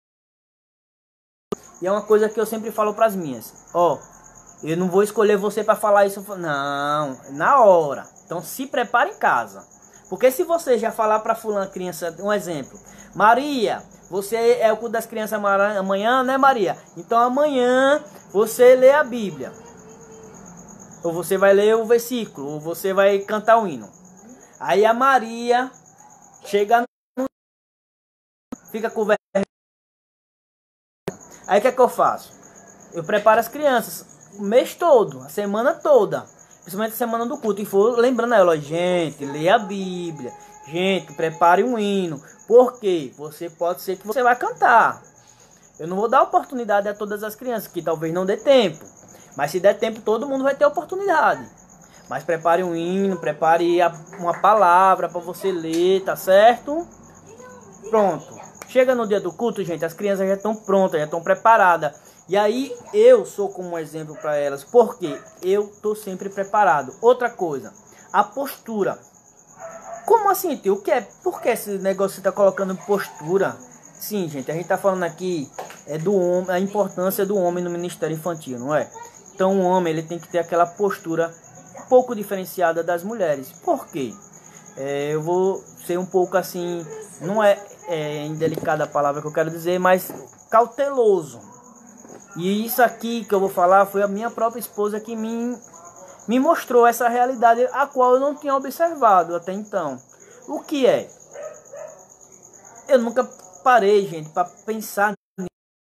E é uma coisa que eu sempre falo para as minhas. Eu não vou escolher você para falar isso. Não, na hora. Então se prepare em casa. Porque se você já falar para fulana criança, um exemplo. Maria, você é o culto das crianças amanhã, né, Maria? Então amanhã você lê a Bíblia. Ou você vai ler o versículo, ou você vai cantar o hino. Aí a Maria chega no... fica com vergonha. Aí o que é que eu faço? Eu preparo as crianças o mês todo, a semana toda. Principalmente a semana do culto. E for lembrando a ela, gente, lê a Bíblia. Gente, prepare um hino. Por quê? Pode ser que você vai cantar. Eu não vou dar oportunidade a todas as crianças, que talvez não dê tempo. Mas se der tempo, todo mundo vai ter oportunidade. Mas prepare um hino, prepare uma palavra para você ler, tá certo? Pronto. Chega no dia do culto, gente, as crianças já estão prontas, já estão preparadas. E aí eu sou como um exemplo para elas, porque eu estou sempre preparado. Outra coisa, a postura. Como assim, tio? Por que esse negócio você está colocando postura? Sim, gente, a gente está falando aqui do homem, a importância do homem no ministério infantil, não é? Então o homem ele tem que ter aquela postura um pouco diferenciada das mulheres. Por quê? Eu vou ser um pouco assim, não é indelicada a palavra que eu quero dizer, mas cauteloso. E isso aqui que eu vou falar foi a minha própria esposa que me mostrou essa realidade, a qual eu não tinha observado até então. O que é? Eu nunca parei, gente, para pensar nisso.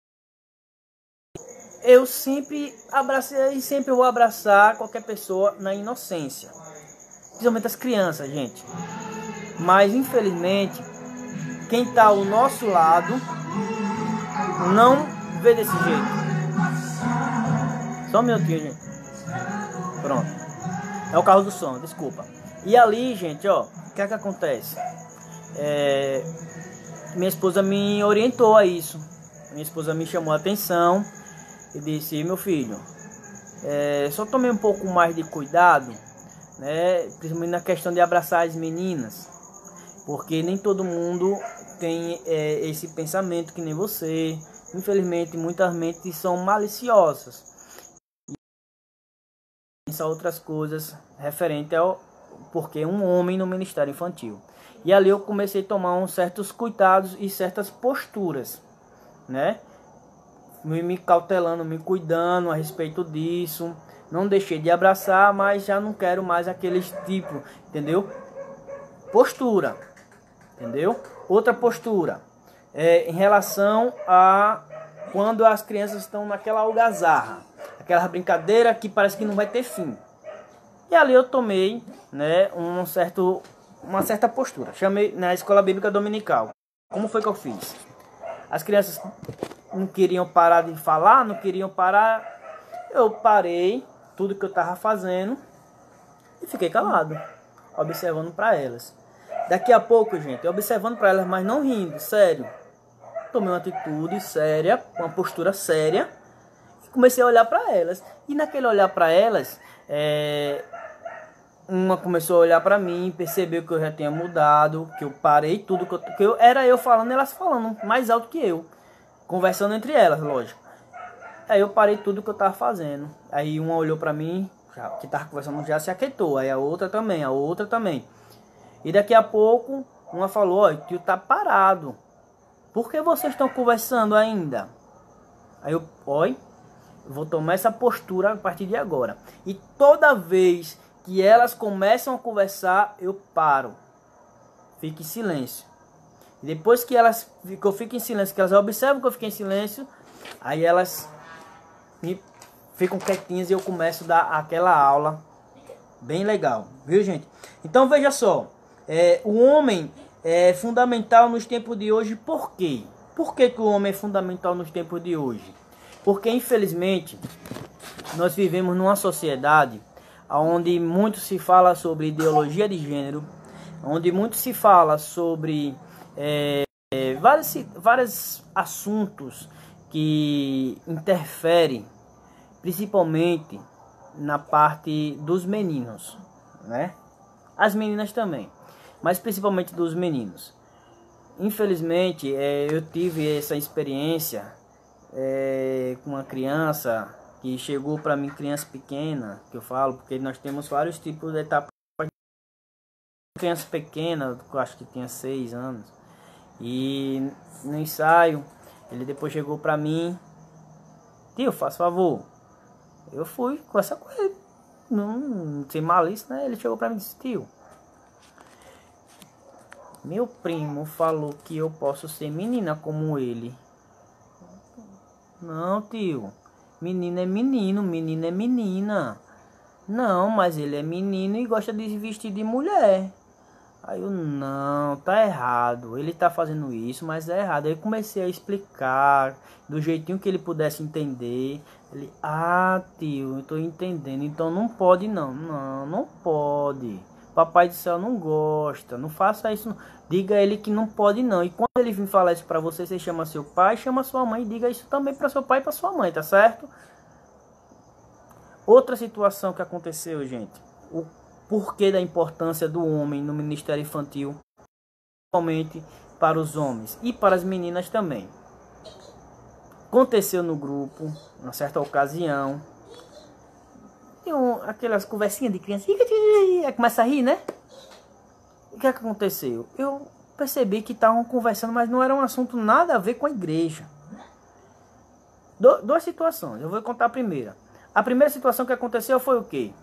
Eu sempre abracei e sempre vou abraçar qualquer pessoa na inocência. Principalmente as crianças, gente. Mas, infelizmente, quem está ao nosso lado não vê desse jeito. Só um minutinho, gente. Pronto. É o carro do som, desculpa. E ali, gente, o que é que acontece? Minha esposa me orientou a isso. Minha esposa me chamou a atenção e disse, meu filho, só tome um pouco mais de cuidado, né? Principalmente na questão de abraçar as meninas. porque nem todo mundo tem esse pensamento que nem você. Infelizmente, muitas mentes são maliciosas. Pensar outras coisas referente ao porque um homem no ministério infantil. E ali eu comecei a tomar uns certos cuidados e certas posturas, né? Me cautelando, me cuidando a respeito disso. Não deixei de abraçar, mas já não quero mais aqueles tipo, entendeu? Postura, entendeu? Outra postura em relação a quando as crianças estão naquela algazarra, aquela brincadeira que parece que não vai ter fim. E ali eu tomei, né, uma certa postura. Chamei na escola bíblica dominical. Como foi que eu fiz? As crianças não queriam parar de falar, não queriam parar. Eu parei tudo que eu estava fazendo e fiquei calado, observando para elas. Daqui a pouco, gente, observando para elas, mas não rindo, sério. Tomei uma atitude séria, uma postura séria, e comecei a olhar para elas. E naquele olhar para elas, uma começou a olhar para mim, percebeu que eu já tinha mudado, que eu parei tudo, era eu falando, elas falando mais alto que eu, conversando entre elas, lógico. Aí eu parei tudo que eu tava fazendo. Aí uma olhou para mim, que tava conversando, já se aquietou. Aí a outra também. E daqui a pouco, uma falou: ó, o tio tá parado. Por que vocês estão conversando ainda? Aí eu, vou tomar essa postura a partir de agora. E toda vez que elas começam a conversar, eu paro. Fico em silêncio. E depois que eu fico em silêncio, que elas observam que eu fico em silêncio, aí elas ficam quietinhas e eu começo a dar aquela aula bem legal, viu, gente? Então veja só, o homem é fundamental nos tempos de hoje. Por quê? Por que o homem é fundamental nos tempos de hoje? Porque infelizmente nós vivemos numa sociedade onde muito se fala sobre ideologia de gênero, onde muito se fala sobre vários assuntos que interferem principalmente na parte dos meninos, né? As meninas também, mas principalmente dos meninos. Infelizmente, eu tive essa experiência com uma criança que chegou para mim, criança pequena, que eu falo, porque nós temos vários tipos de etapas. Criança pequena, eu acho que tinha 6 anos, e no ensaio, ele depois chegou para mim: tio, faz favor. Eu fui conversar com ele, não sem malícia, né? Ele chegou para mim e disse: tio, meu primo falou que eu posso ser menina como ele. Não, tio, menino é menino, menina é menina. Não, mas ele é menino e gosta de se vestir de mulher. Aí eu, não, tá errado. Ele tá fazendo isso, mas é errado. Aí eu comecei a explicar do jeitinho que ele pudesse entender. Ele, tio, eu tô entendendo. Então não pode não. Não pode. Papai do céu não gosta. Não faça isso não. Diga a ele que não pode não. E quando ele vir falar isso pra você, você chama seu pai, chama sua mãe e diga isso também pra seu pai e pra sua mãe, tá certo? Outra situação que aconteceu, gente. O porquê da importância do homem no ministério infantil, principalmente para os homens e para as meninas também. Aconteceu no grupo, uma certa ocasião, aquelas conversinhas de criança, começa a rir, né? O que aconteceu? Eu percebi que estavam conversando, mas não era um assunto nada a ver com a igreja. Duas situações, eu vou contar a primeira. A primeira situação que aconteceu foi o quê?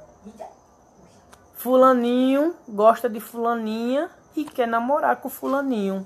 Fulaninho gosta de fulaninha e quer namorar com fulaninho.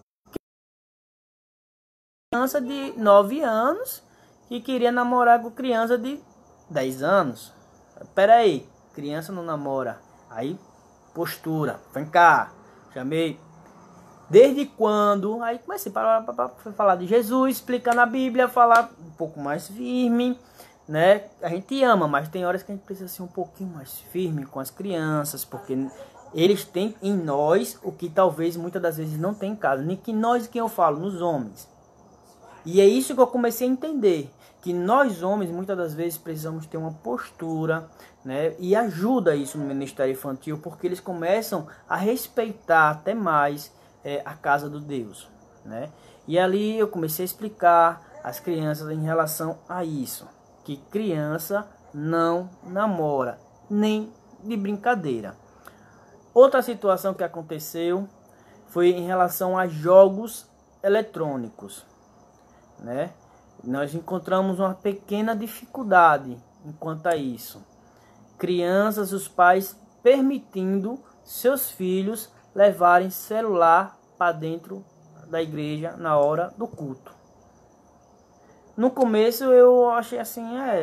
Criança de 9 anos que queria namorar com criança de 10 anos. Pera aí, criança não namora. Aí, postura, vem cá, chamei. Desde quando? Aí comecei para falar de Jesus, explicando a Bíblia, falar um pouco mais firme, né? A gente ama, mas tem horas que a gente precisa ser um pouquinho mais firme com as crianças, porque eles têm em nós o que talvez muitas das vezes não tem em casa. Nem que nós, quem eu falo, nos homens. E é isso que eu comecei a entender, que nós homens muitas das vezes precisamos ter uma postura, né? E ajuda isso no ministério infantil, porque eles começam a respeitar até mais a casa do Deus, né? E ali eu comecei a explicar às crianças em relação a isso, que criança não namora, nem de brincadeira. Outra situação que aconteceu foi em relação a jogos eletrônicos, né? Nós encontramos uma pequena dificuldade enquanto a isso. Crianças, os pais permitindo seus filhos levarem celular para dentro da igreja na hora do culto. No começo eu achei assim,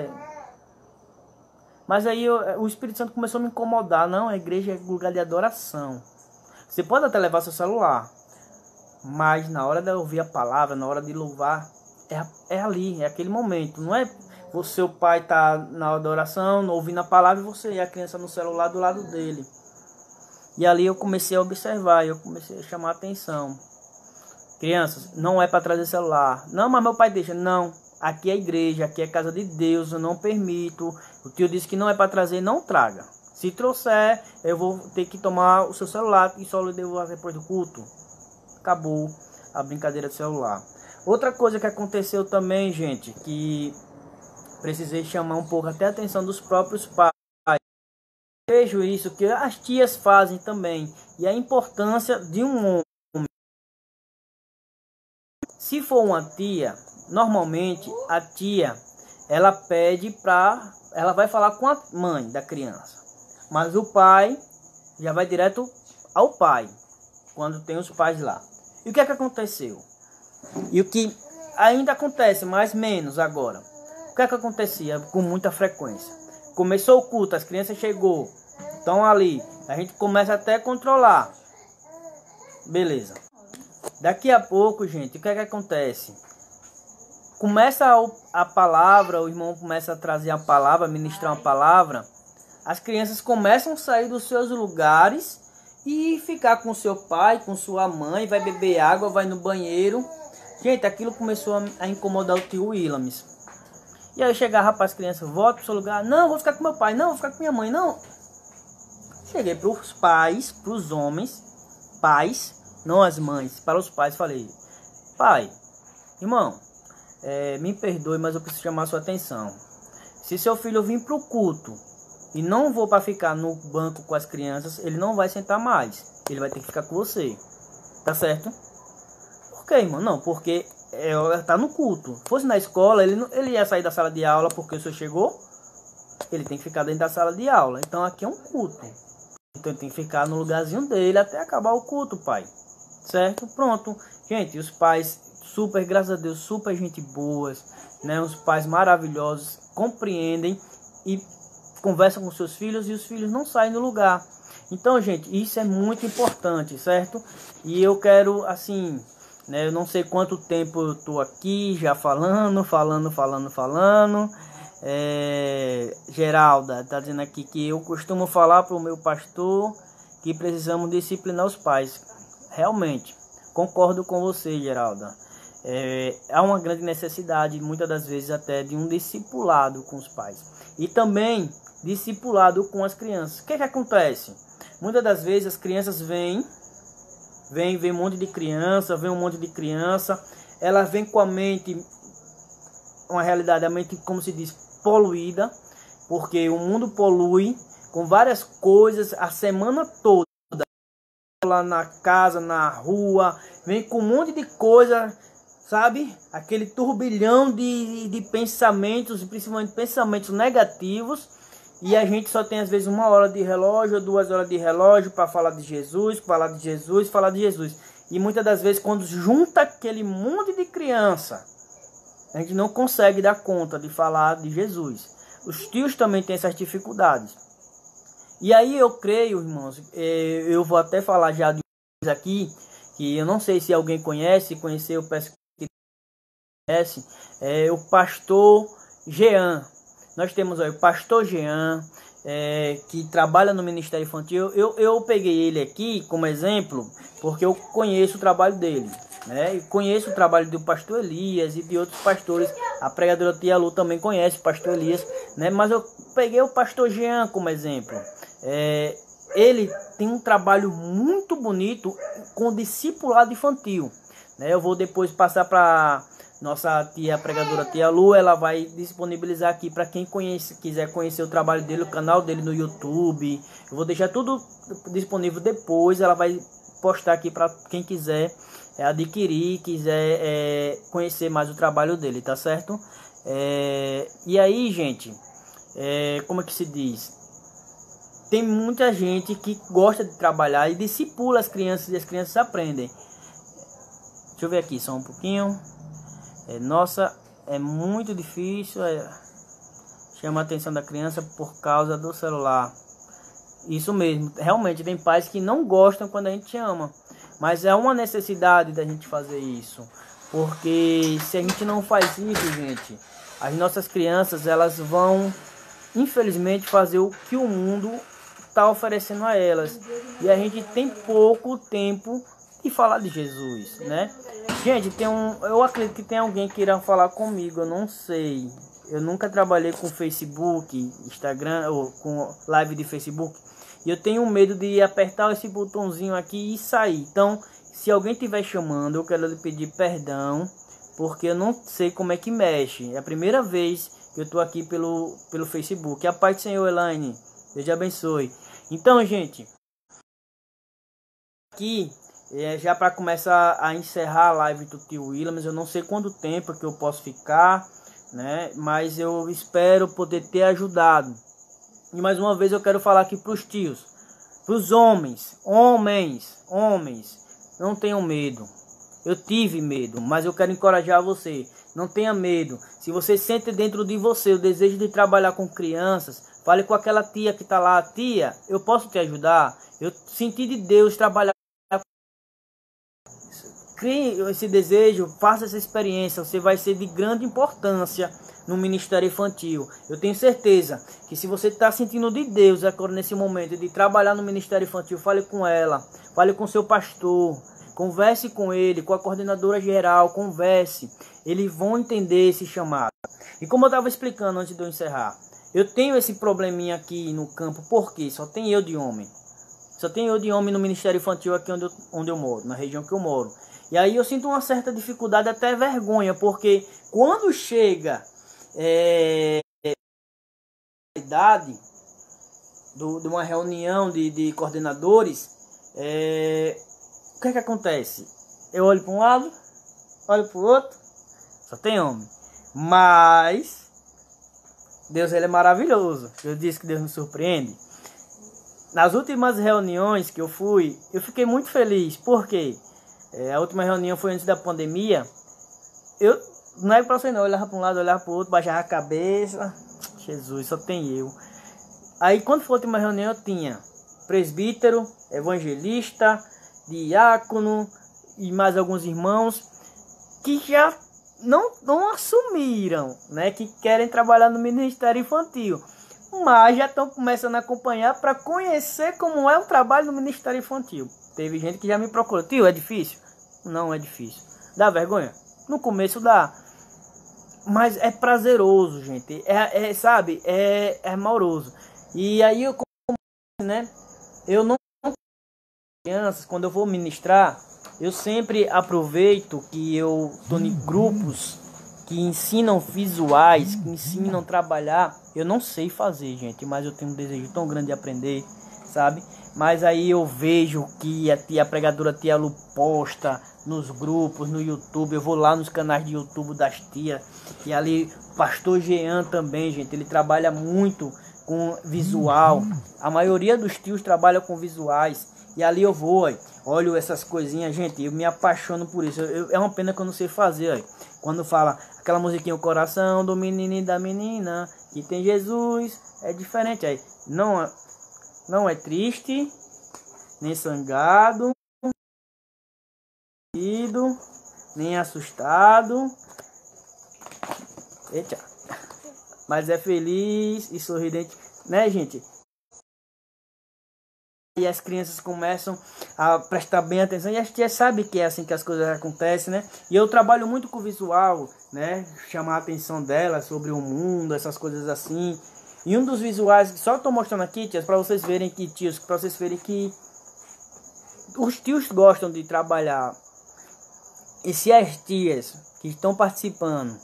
mas aí o Espírito Santo começou a me incomodar. Não, a igreja é lugar de adoração. Você pode até levar seu celular, mas na hora de ouvir a palavra, na hora de louvar, é ali, é aquele momento. Não é você, o pai tá na adoração, ouvindo a palavra, e você e a criança no celular do lado dele. E ali eu comecei a observar, eu comecei a chamar a atenção. Crianças, não é para trazer celular. Não, mas meu pai deixa. Não, aqui é a igreja, aqui é a casa de Deus, eu não permito. O tio disse que não é para trazer, não traga. Se trouxer, eu vou ter que tomar o seu celular e só lhe devo depois do culto. Acabou a brincadeira do celular. Outra coisa que aconteceu também, gente, que precisei chamar um pouco até a atenção dos próprios pais. Vejo isso que as tias fazem também, e a importância de um homem. Se for uma tia, normalmente a tia, ela vai falar com a mãe da criança. Mas o pai já vai direto ao pai, quando tem os pais lá. E o que é que aconteceu? E o que ainda acontece, mais menos agora. O que é que acontecia com muita frequência? Começou o culto, as crianças chegou, estão ali. A gente começa até a controlar. Beleza. Daqui a pouco, gente, o que é que acontece? Começa a palavra, o irmão começa a trazer a palavra, ministrar uma palavra. As crianças começam a sair dos seus lugares e ficar com seu pai, com sua mãe, vai beber água, vai no banheiro. Gente, aquilo começou a incomodar o tio Willames. E aí chegava para as crianças, volta pro seu lugar. Não, vou ficar com meu pai, não, vou ficar com minha mãe, não. Cheguei para os pais, para os homens, pais, não as mães, para os pais, falei: pai, irmão, me perdoe, mas eu preciso chamar a sua atenção. Se seu filho vir para o culto e não vou para ficar no banco com as crianças, ele não vai sentar mais. Ele vai ter que ficar com você. Tá certo? Por que, irmão? Não, porque tá no culto. Se fosse na escola, ele ia sair da sala de aula porque o senhor chegou. Ele tem que ficar dentro da sala de aula. Então aqui é um culto. Então ele tem que ficar no lugarzinho dele até acabar o culto, pai. Certo? Pronto. Gente, os pais super, graças a Deus, super gente boas, né? Os pais maravilhosos, compreendem e conversam com seus filhos, e os filhos não saem do lugar. Então, gente, isso é muito importante, certo? E eu quero, assim, né, eu não sei quanto tempo eu tô aqui já falando. Geralda tá dizendo aqui que eu costumo falar para o meu pastor que precisamos disciplinar os pais. Realmente, concordo com você, Geralda. Há uma grande necessidade, muitas das vezes até, de um discipulado com os pais. E também discipulado com as crianças. O que acontece? Muitas das vezes as crianças vêm um monte de criança, ela vem com a mente, uma realidade, a mente, como se diz, poluída, porque o mundo polui com várias coisas a semana toda, lá na casa, na rua, vem com um monte de coisa, sabe? Aquele turbilhão de pensamentos, principalmente pensamentos negativos, e a gente só tem às vezes 1 hora de relógio, 2 horas de relógio para falar de Jesus, falar de Jesus. E muitas das vezes, quando junta aquele monte de criança, a gente não consegue dar conta de falar de Jesus. Os tios também têm essas dificuldades. E aí eu creio, irmãos, eu vou até falar já de aqui, que eu não sei se alguém conhece, eu peço que conhece, o pastor Jean. Nós temos aí o pastor Jean, que trabalha no Ministério Infantil. Eu peguei ele aqui como exemplo porque eu conheço o trabalho dele, né? Eu conheço o trabalho do pastor Elias e de outros pastores. A pregadora Tia Lu também conhece o pastor Elias, né? Mas eu peguei o pastor Jean como exemplo. Ele tem um trabalho muito bonito com discipulado infantil, né? Eu vou depois passar para nossa tia pregadora Tia Lu, ela vai disponibilizar aqui para quem quiser conhecer o trabalho dele, o canal dele no YouTube. Eu vou deixar tudo disponível depois, ela vai postar aqui para quem quiser adquirir, quiser conhecer mais o trabalho dele, tá certo? E aí, gente, como é que se diz? Tem muita gente que gosta de trabalhar e discipula as crianças e as crianças aprendem. Deixa eu ver aqui só um pouquinho. Nossa, é muito difícil. Chama a atenção da criança por causa do celular. Isso mesmo, realmente tem pais que não gostam quando a gente chama. Mas é uma necessidade da gente fazer isso. Porque se a gente não faz isso, gente, as nossas crianças, elas vão, infelizmente, fazer o que o mundo está oferecendo a elas. E a gente tem pouco tempo de falar de Jesus, né? Gente, eu acredito que tem alguém que irá falar comigo, eu não sei. Eu nunca trabalhei com Facebook, Instagram ou com live de Facebook. E eu tenho medo de apertar esse botãozinho aqui e sair. Então, se alguém estiver chamando, eu quero lhe pedir perdão, porque eu não sei como é que mexe. É a primeira vez que eu estou aqui pelo Facebook. A paz do Senhor, Elaine. Deus te abençoe. Então, gente, aqui, já para começar a encerrar a live do tio Williams, eu não sei quanto tempo que eu posso ficar, né? Mas eu espero poder ter ajudado. E mais uma vez eu quero falar aqui para os tios, para os homens, não tenham medo. Eu tive medo, mas eu quero encorajar você. Não tenha medo. Se você sente dentro de você o desejo de trabalhar com crianças, fale com aquela tia que está lá. Tia, eu posso te ajudar? Eu senti de Deus trabalhar. Crie esse desejo, faça essa experiência. Você vai ser de grande importância no Ministério Infantil. Eu tenho certeza que se você está sentindo de Deus agora nesse momento de trabalhar no Ministério Infantil, fale com ela, fale com seu pastor, converse com ele, com a coordenadora geral, converse. Eles vão entender esse chamado. E como eu estava explicando antes de eu encerrar, eu tenho esse probleminha aqui no campo, porque só tem eu de homem. Só tem eu de homem no Ministério Infantil aqui onde eu moro, na região que eu moro. E aí eu sinto uma certa dificuldade, até vergonha, porque quando chega a idade de uma reunião de coordenadores, o que é que acontece? Eu olho para um lado, olho para o outro, só tem homem. Mas Deus, ele é maravilhoso. Eu disse que Deus me surpreende. Nas últimas reuniões que eu fui, eu fiquei muito feliz. Por quê? A última reunião foi antes da pandemia. Eu não era para você não, eu olhava para um lado, olhava para o outro, baixava a cabeça. Jesus, só tem eu. Aí quando foi a última reunião, eu tinha presbítero, evangelista, diácono e mais alguns irmãos que já não assumiram, né, que querem trabalhar no Ministério Infantil, mas já estão começando a acompanhar para conhecer como é o trabalho no Ministério Infantil. Teve gente que já me procurou: tio, é difícil? Não é difícil. Dá vergonha? No começo dá, mas é prazeroso, gente. Sabe, é amoroso. E aí eu, né, eu não, crianças, quando eu vou ministrar, eu sempre aproveito que eu estou em grupos que ensinam visuais, que ensinam a trabalhar. Eu não sei fazer, gente, mas eu tenho um desejo tão grande de aprender, sabe? Mas aí eu vejo que a pregadora Tia Lu posta nos grupos, no YouTube. Eu vou lá nos canais de YouTube das tias. E ali o pastor Jean também, gente, ele trabalha muito com visual. A maioria dos tios trabalha com visuais. E ali eu vou, olho essas coisinhas, gente, eu me apaixono por isso. É uma pena que eu não sei fazer, quando fala aquela musiquinha, o coração do menino e da menina, que tem Jesus, é diferente. Aí não é triste, nem sangado, nem assustado. Eita. Mas é feliz e sorridente, né, gente? e as crianças começam a prestar bem atenção, e a gente já sabe que é assim que as coisas acontecem, né? E eu trabalho muito com o visual, né? Chamar a atenção delas sobre o mundo, essas coisas assim. E um dos visuais, só estou mostrando aqui, tias, para vocês verem que, tios, para vocês verem que os tios gostam de trabalhar. E se as tias que estão participando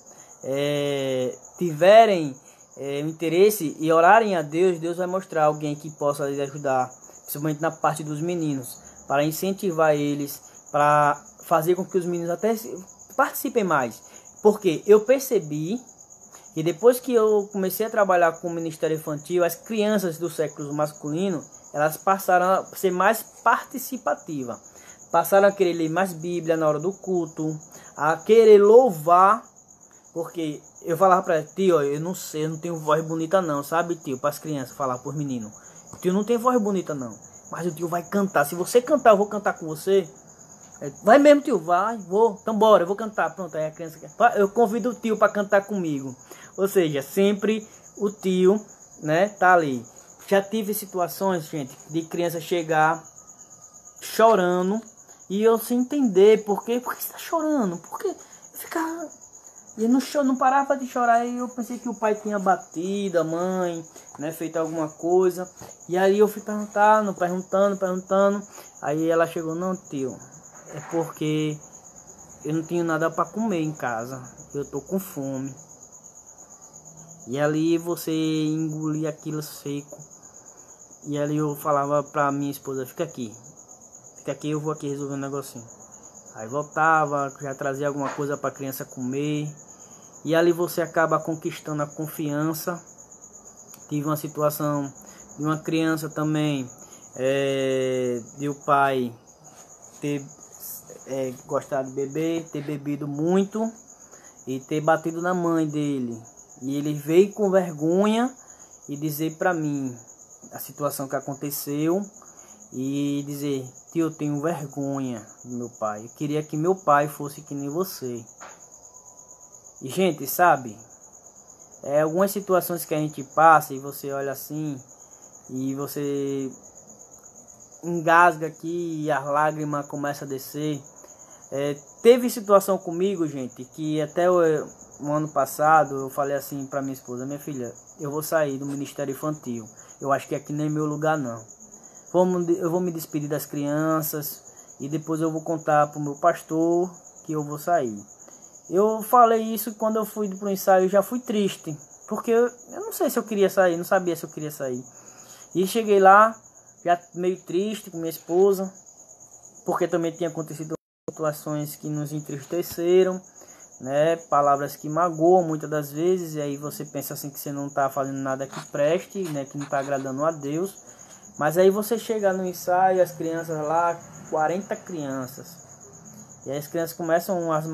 tiverem interesse e orarem a Deus, Deus vai mostrar alguém que possa lhes ajudar, principalmente na parte dos meninos, para incentivar eles, para fazer com que os meninos até participem mais. Porque eu percebi que depois que eu comecei a trabalhar com o Ministério Infantil, as crianças do sexo masculino, elas passaram a ser mais participativas. Passaram a querer ler mais Bíblia na hora do culto, a querer louvar. Porque eu falava pra tio, eu não sei, eu não tenho voz bonita não, sabe, tio? Para as crianças falar pros meninos. Tio não tem voz bonita não, mas o tio vai cantar. Se você cantar, eu vou cantar com você. Vai mesmo, tio, vai, vou. Então bora, eu vou cantar. Pronto, aí a criança, eu convido o tio para cantar comigo. Ou seja, sempre o tio, né, tá ali. Já tive situações, gente, de criança chegar chorando e eu sem entender por que você tá chorando, porque ficar e não parava de chorar. E eu pensei que o pai tinha batido a mãe, né, feito alguma coisa. E aí eu fui perguntando. Aí ela chegou, não, tio, é porque eu não tinha nada para comer em casa, eu tô com fome. E ali você engolia aquilo seco. E ali eu falava pra minha esposa, fica aqui, eu vou aqui resolver um negocinho. Aí voltava, já trazia alguma coisa pra criança comer. E ali você acaba conquistando a confiança. Tive uma situação de uma criança também, de o pai ter gostado de beber, ter bebido muito e ter batido na mãe dele. E ele veio com vergonha e dizer pra mim a situação que aconteceu e dizer, tio, eu tenho vergonha do meu pai, eu queria que meu pai fosse que nem você. E gente, sabe, algumas situações que a gente passa e você olha assim e você engasga aqui e as lágrimas começam a descer. Teve situação comigo, gente, que até o ano passado eu falei assim pra minha esposa, minha filha, eu vou sair do Ministério Infantil, eu acho que aqui nem é meu lugar não. Eu vou me despedir das crianças e depois eu vou contar pro meu pastor que eu vou sair. Eu falei isso quando eu fui pro ensaio, eu já fui triste, porque eu não sei se eu queria sair, não sabia se eu queria sair. E cheguei lá, já meio triste com minha esposa, porque também tinha acontecido situações que nos entristeceram, né? Palavras que magoam muitas das vezes, e aí você pensa assim que você não está fazendo nada que preste, né? Que não está agradando a Deus. Mas aí você chega no ensaio, as crianças lá, 40 crianças, e aí as crianças começam, as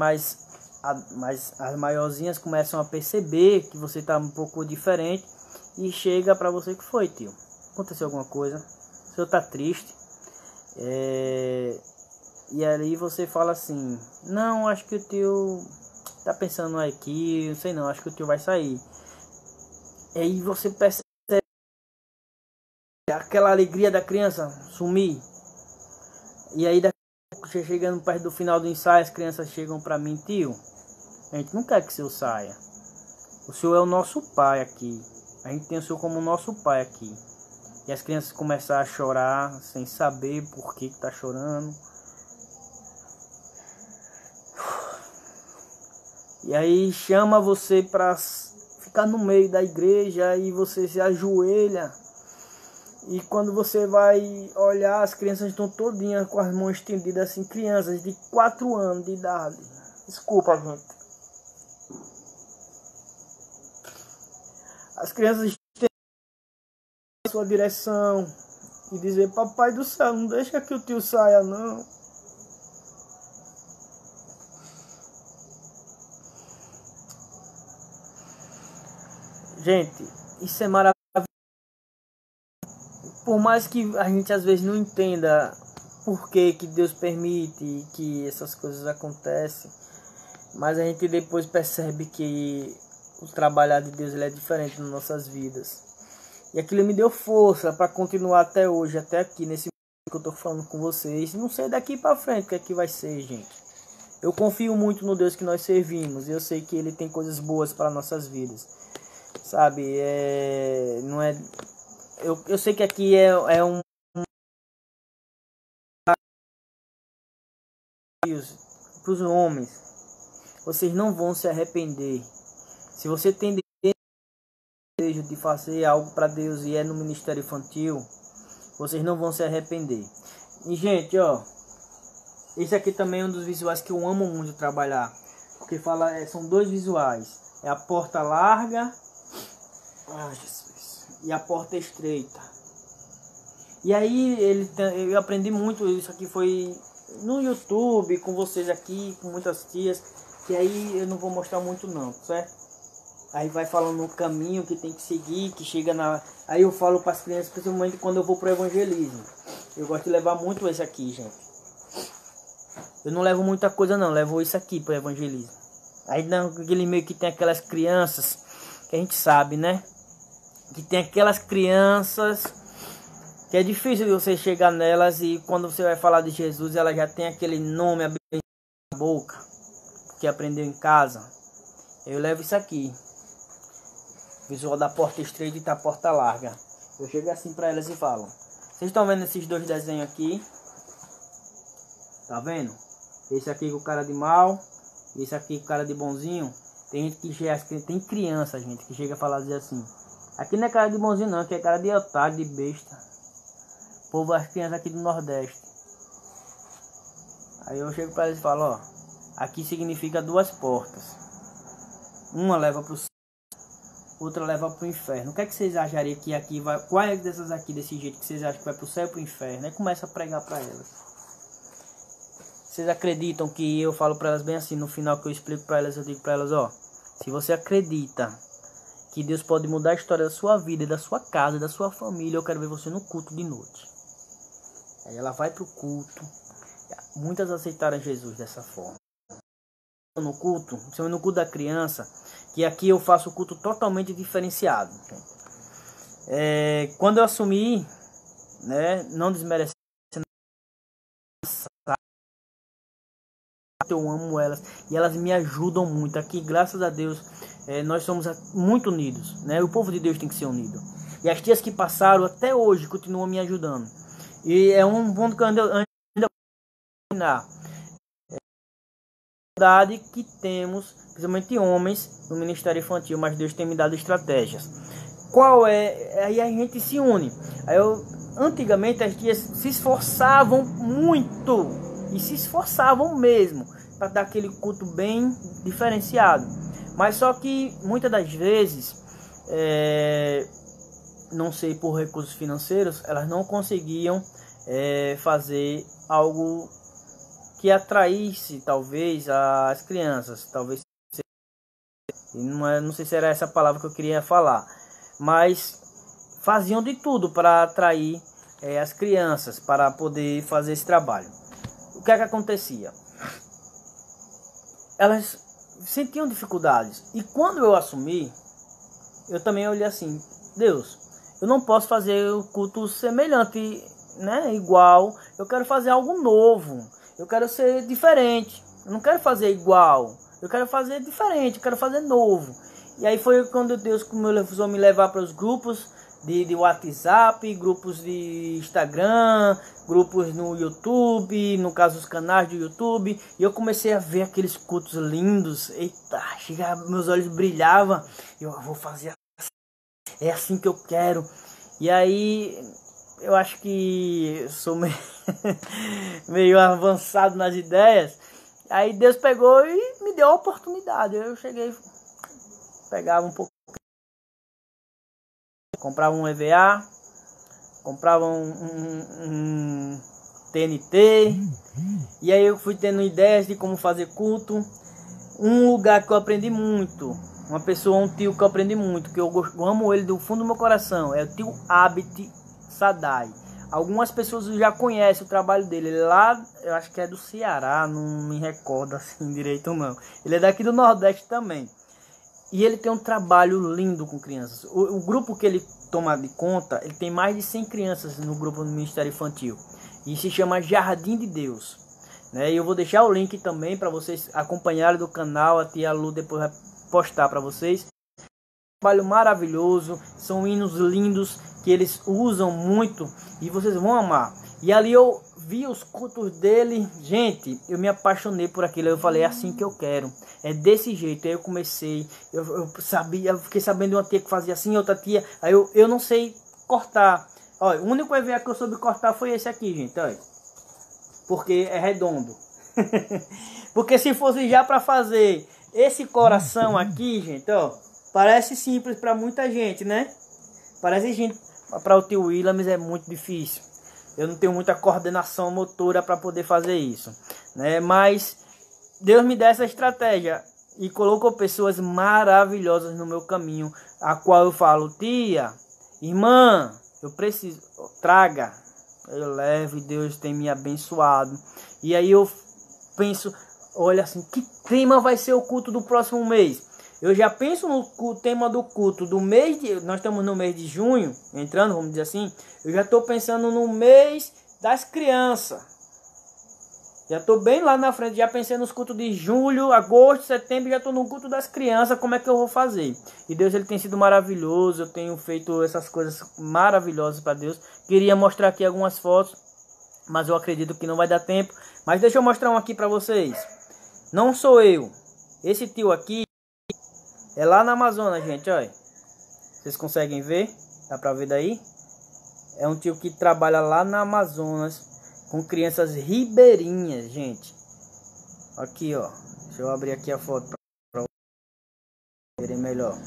maiorzinhas começam a perceber que você está um pouco diferente e chega para você, que foi, tio? Aconteceu alguma coisa? O senhor está triste? E aí você fala assim, não, acho que o tio tá pensando aqui, não sei não, acho que o tio vai sair. E aí você percebe aquela alegria da criança sumir. E aí chegando perto do final do ensaio, as crianças chegam pra mim, tio, a gente não quer que o senhor saia. O senhor é o nosso pai aqui. A gente tem o senhor como nosso pai aqui. E as crianças começam a chorar sem saber por que tá chorando. E aí chama você para ficar no meio da igreja e você se ajoelha. E quando você vai olhar, as crianças estão todinhas com as mãos estendidas assim, crianças de 4 anos de idade. Desculpa, gente. As crianças estão em sua direção e dizer, papai do céu, não deixa que o tio saia não. Gente, isso é maravilhoso. Por mais que a gente às vezes não entenda por que Deus permite que essas coisas acontecem, mas a gente depois percebe que o trabalhar de Deus ele é diferente nas nossas vidas. E aquilo me deu força para continuar até hoje, até aqui nesse que eu tô falando com vocês. Não sei daqui pra frente o que é que vai ser, gente. Eu confio muito no Deus que nós servimos. Eu sei que Ele tem coisas boas para nossas vidas. Sabe? Não é... Eu sei que aqui é um... Para os homens. Vocês não vão se arrepender. Se você tem desejo de fazer algo para Deus e é no ministério infantil, vocês não vão se arrepender. E, gente, ó... Esse aqui também é um dos visuais que eu amo muito trabalhar. Porque são dois visuais. É a porta larga e a porta estreita. E aí eu aprendi muito. Isso aqui foi no YouTube, com vocês aqui, com muitas tias. Que aí eu não vou mostrar muito não, certo? Aí vai falando no caminho que tem que seguir, que chega na... Aí eu falo para as crianças, principalmente quando eu vou para o evangelismo. Eu gosto de levar muito esse aqui, gente. Eu não levo muita coisa não, levo isso aqui para o evangelismo. Aí naquele meio que tem aquelas crianças, que a gente sabe, né? Que tem aquelas crianças que é difícil você chegar nelas e quando você vai falar de Jesus, ela já tem aquele nome aberto na boca, que aprendeu em casa. Eu levo isso aqui. Visual da porta estreita e da porta larga. Eu chego assim para elas e falo: vocês estão vendo esses dois desenhos aqui? Tá vendo? Esse aqui com o cara de mal, esse aqui com o cara de bonzinho. Tem gente que chega, tem criança, gente, que chega a falar dizer assim: aqui não é cara de bonzinho não, aqui é cara de otário, de besta. Povo, as crianças aqui do Nordeste. Aí eu chego para eles e falo: ó, aqui significa duas portas. Uma leva para o céu, outra leva para o inferno. O que é que vocês achariam que aqui vai? Qual é dessas aqui desse jeito que vocês acham que vai para o céu e para o inferno? Aí começa a pregar para elas. Vocês acreditam que eu falo para elas bem assim, no final que eu explico para elas, eu digo para elas: ó, se você acredita que Deus pode mudar a história da sua vida, da sua casa, da sua família, eu quero ver você no culto de noite. Aí ela vai pro culto. Muitas aceitaram Jesus dessa forma. No culto, principalmente no culto da criança, que aqui eu faço o culto totalmente diferenciado. Quando eu assumi, né, não desmerecendo, eu amo elas e elas me ajudam muito. Aqui, graças a Deus, nós somos muito unidos, né? O povo de Deus tem que ser unido. E as tias que passaram até hoje continuam me ajudando. E é um ponto que eu ainda vou terminar. Verdade que temos, principalmente homens, no ministério infantil, mas Deus tem me dado estratégias. Qual é? Aí a gente se une. Antigamente as tias se esforçavam muito, e se esforçavam mesmo, para dar aquele culto bem diferenciado. Mas só que muitas das vezes, não sei, por recursos financeiros, elas não conseguiam fazer algo que atraísse talvez as crianças, talvez não sei se era essa palavra que eu queria falar, mas faziam de tudo para atrair as crianças para poder fazer esse trabalho. O que é que acontecia? Elas sentiam dificuldades, e quando eu assumi, eu também olhei assim: Deus, eu não posso fazer o culto semelhante, né, igual. Eu quero fazer algo novo, eu quero ser diferente, eu não quero fazer igual, eu quero fazer diferente, eu quero fazer novo. E aí foi quando Deus começou a me levar para os grupos de WhatsApp, grupos de Instagram, grupos no YouTube, no caso os canais do YouTube, e eu comecei a ver aqueles cultos lindos. Eita, meus olhos brilhavam, eu vou fazer assim, é assim que eu quero. E aí eu acho que eu sou meio avançado nas ideias. Aí Deus pegou e me deu a oportunidade. Eu cheguei, pegava um pouco, comprava um EVA, comprava um TNT, e aí eu fui tendo ideias de como fazer culto. Um lugar que eu aprendi muito, uma pessoa, um tio que eu aprendi muito, que eu amo ele do fundo do meu coração, é o tio Abit Sadai. Algumas pessoas já conhecem o trabalho dele. Ele lá, eu acho que é do Ceará, não me recordo assim direito não. Ele é daqui do Nordeste também. E ele tem um trabalho lindo com crianças. O grupo que ele toma de conta, ele tem mais de 100 crianças no grupo do Ministério Infantil. e se chama Jardim de Deus, né? E eu vou deixar o link também para vocês acompanharem do canal. A tia Lu depois vai postar para vocês. Trabalho maravilhoso, são hinos lindos que eles usam muito e vocês vão amar. E ali eu vi os cultos dele, gente, eu me apaixonei por aquilo. Eu falei, é assim que eu quero, é desse jeito. Aí eu comecei, eu sabia, eu fiquei sabendo de uma tia que fazia assim, outra tia, aí eu não sei cortar. Olha, o único EVA que eu soube cortar foi esse aqui, gente, olha, porque é redondo. Porque se fosse já para fazer esse coração aqui, gente, ó, parece simples para muita gente, né? Parece gente, para o tio William, mas é muito difícil. Eu não tenho muita coordenação motora para poder fazer isso, né? Mas Deus me dá essa estratégia e colocou pessoas maravilhosas no meu caminho, a qual eu falo, tia, irmã, eu preciso, traga, eu levo e Deus tem me abençoado. E aí eu penso, olha assim, que tema vai ser o culto do próximo mês? Eu já penso no tema do culto do mês de... Nós estamos no mês de junho, entrando, vamos dizer assim. Eu já estou pensando no mês das crianças. Já estou bem lá na frente, já pensei nos cultos de julho, agosto, setembro, já estou no culto das crianças, como é que eu vou fazer? E Deus, ele tem sido maravilhoso, eu tenho feito essas coisas maravilhosas para Deus. Queria mostrar aqui algumas fotos, mas eu acredito que não vai dar tempo. Mas deixa eu mostrar um aqui para vocês. Não sou eu, esse tio aqui é lá na Amazonas, gente, olha. Vocês conseguem ver? Dá para ver daí? É um tio que trabalha lá na Amazonas com crianças ribeirinhas, gente. Aqui, ó. Deixa eu abrir aqui a foto para verem melhor.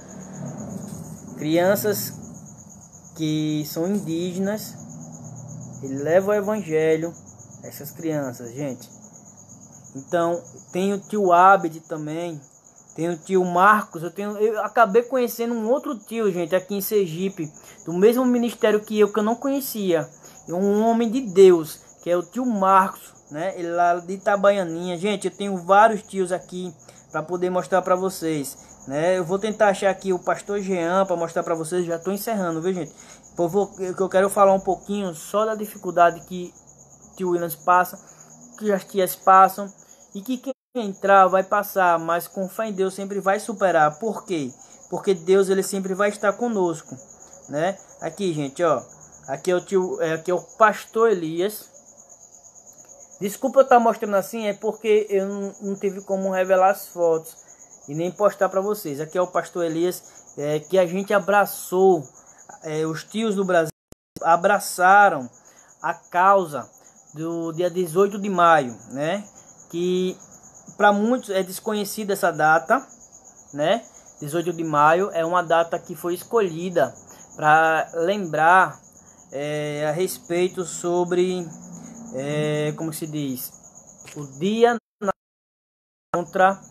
Crianças que são indígenas. Ele leva o evangelho a essas crianças, gente. Então, tem o tio Abed também. Tem o tio Marcos. Eu acabei conhecendo um outro tio, gente, aqui em Sergipe, do mesmo ministério que eu não conhecia. Um homem de Deus, que é o tio Marcos, né? Ele lá de Itabaianinha. Gente, eu tenho vários tios aqui para poder mostrar para vocês, né? Eu vou tentar achar aqui o pastor Jean para mostrar para vocês. Já estou encerrando, viu, gente? Eu quero falar um pouquinho só da dificuldade que o tio Williams passa, que as tias passam, e que quem entrar vai passar, mas com fé em Deus sempre vai superar. Por quê? Porque Deus, ele sempre vai estar conosco, né? Aqui, gente, ó, aqui é o tio, aqui é o pastor Elias. Desculpa eu estar mostrando assim, é porque eu não tive como revelar as fotos e nem postar para vocês. Aqui é o pastor Elias, que a gente abraçou, os tios do Brasil abraçaram a causa do dia 18 de maio, né? Que para muitos é desconhecida essa data, né? 18 de maio é uma data que foi escolhida para lembrar a respeito sobre, como se diz, o dia contra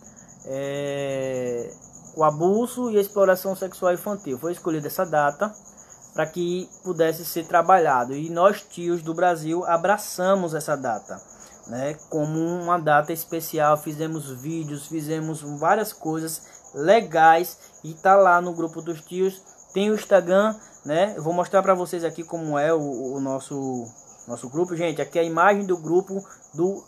o abuso e a exploração sexual infantil. Foi escolhida essa data para que pudesse ser trabalhado, e nós, tios do Brasil, abraçamos essa data, né, como uma data especial. Fizemos vídeos, fizemos várias coisas legais, e tá lá no grupo dos tios. Tem o Instagram, né? Eu vou mostrar para vocês aqui como é o nosso grupo, gente. Aqui é a imagem do grupo do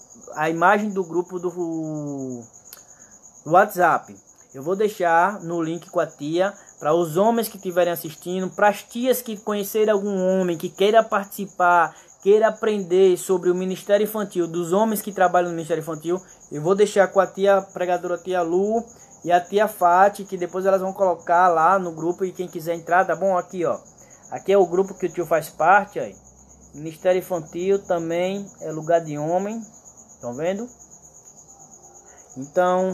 WhatsApp. Eu vou deixar no link com a tia, para os homens que estiverem assistindo, para as tias que conhecerem algum homem que queira participar, queira aprender sobre o Ministério Infantil, dos homens que trabalham no Ministério Infantil. Eu vou deixar com a tia pregadora, tia Lu, e a tia Fati, que depois elas vão colocar lá no grupo, e quem quiser entrar, tá bom? Aqui, ó. Aqui é o grupo que o tio faz parte, aí. Ministério Infantil também é lugar de homem. Estão vendo? Então,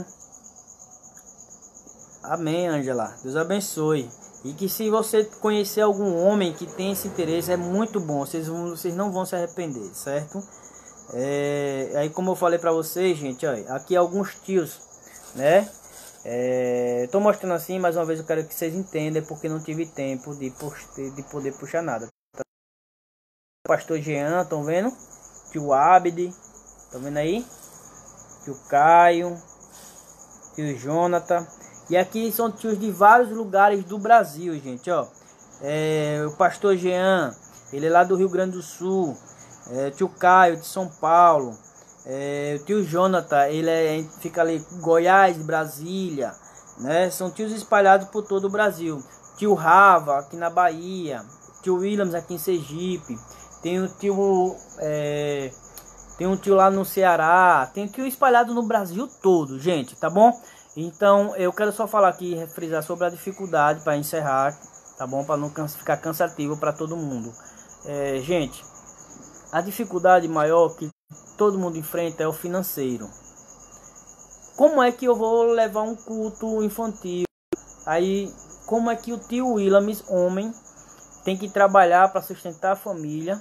amém, Ângela. Deus abençoe. E que se você conhecer algum homem que tem esse interesse, é muito bom. Vocês não vão se arrepender, certo? Aí, como eu falei para vocês, gente, olha, aqui alguns tios, né? Tô mostrando assim, mais uma vez eu quero que vocês entendam, porque não tive tempo de poder puxar nada. Pastor Jean, estão vendo? Tio Abed, estão vendo aí? Tio Caio, tio Jonathan. E aqui são tios de vários lugares do Brasil, gente, ó. O pastor Jean, ele é lá do Rio Grande do Sul. tio Caio de São Paulo, o tio Jonathan, fica ali Goiás, Brasília, né? São tios espalhados por todo o Brasil. Tio Rava aqui na Bahia, tio Williams aqui em Sergipe, tem um tio lá no Ceará, tem tio espalhado no Brasil todo, gente, tá bom? Então eu quero só falar aqui, frisar sobre a dificuldade para encerrar, tá bom? Para não ficar cansativo para todo mundo. Gente, a dificuldade maior que todo mundo enfrenta é o financeiro. Como é que eu vou levar um culto infantil? Aí, como é que o tio Williams, homem, tem que trabalhar para sustentar a família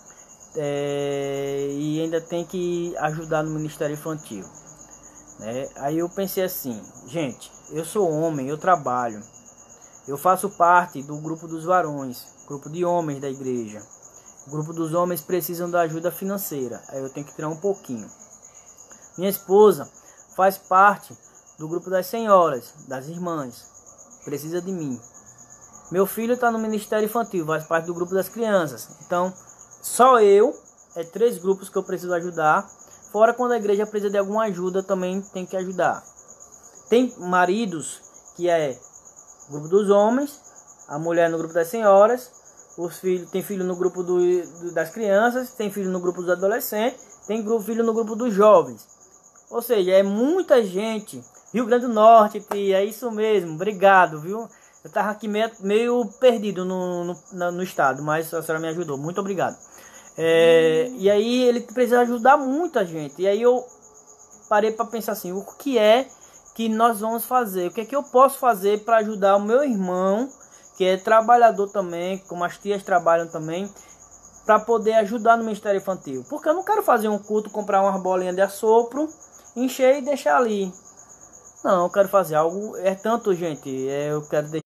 e ainda tem que ajudar no ministério infantil, né? Aí eu pensei assim, gente, eu sou homem, eu trabalho, eu faço parte do grupo dos varões, grupo de homens da igreja. O grupo dos homens precisam da ajuda financeira, aí eu tenho que tirar um pouquinho. Minha esposa faz parte do grupo das senhoras, das irmãs, precisa de mim. Meu filho está no ministério infantil, faz parte do grupo das crianças. Então, só eu, 3 grupos que eu preciso ajudar. Fora quando a igreja precisa de alguma ajuda, também tem que ajudar. Tem maridos que é o grupo dos homens, a mulher no grupo das senhoras, os filhos, tem filho no grupo das crianças, tem filho no grupo dos adolescentes, tem filho no grupo dos jovens. Ou seja, é muita gente. Rio Grande do Norte, tia, é isso mesmo, obrigado, viu? Eu tava aqui meio perdido no estado, mas a senhora me ajudou, muito obrigado. E aí ele precisa ajudar muita gente. E aí eu parei para pensar assim, o que é que nós vamos fazer? O que é que eu posso fazer para ajudar o meu irmão, que é trabalhador também, como as tias trabalham também, para poder ajudar no ministério infantil? Porque eu não quero fazer um culto, comprar umas bolinhas de assopro, encher e deixar ali. Não, eu quero fazer algo, tanto, gente, eu quero deixar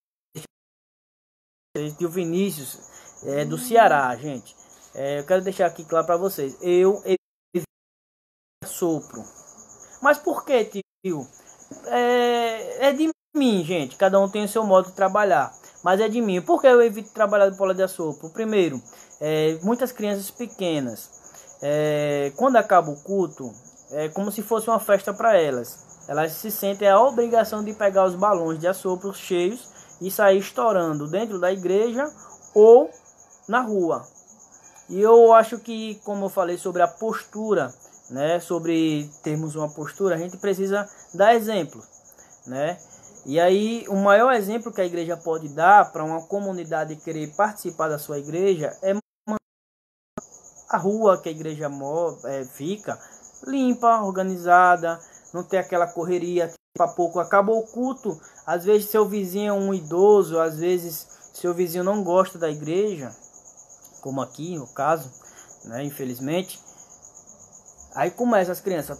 o Vinícius, do Ceará, gente. Eu quero deixar aqui claro para vocês, eu sopro. Mas por que, tio? É de mim, gente, cada um tem o seu modo de trabalhar, mas é de mim. Por que eu evito trabalhar de bola de assopro? Primeiro, muitas crianças pequenas, quando acaba o culto, é como se fosse uma festa para elas. Elas se sentem a obrigação de pegar os balões de assopro cheios e sair estourando dentro da igreja ou na rua. E eu acho que, como eu falei sobre a postura, né, sobre termos uma postura, a gente precisa dar exemplo, né? E aí, o maior exemplo que a igreja pode dar para uma comunidade querer participar da sua igreja é a rua que a igreja fica limpa, organizada, não ter aquela correria, para pouco acabou o culto, às vezes seu vizinho é um idoso, às vezes seu vizinho não gosta da igreja, como aqui no caso, né, infelizmente. Aí começa as crianças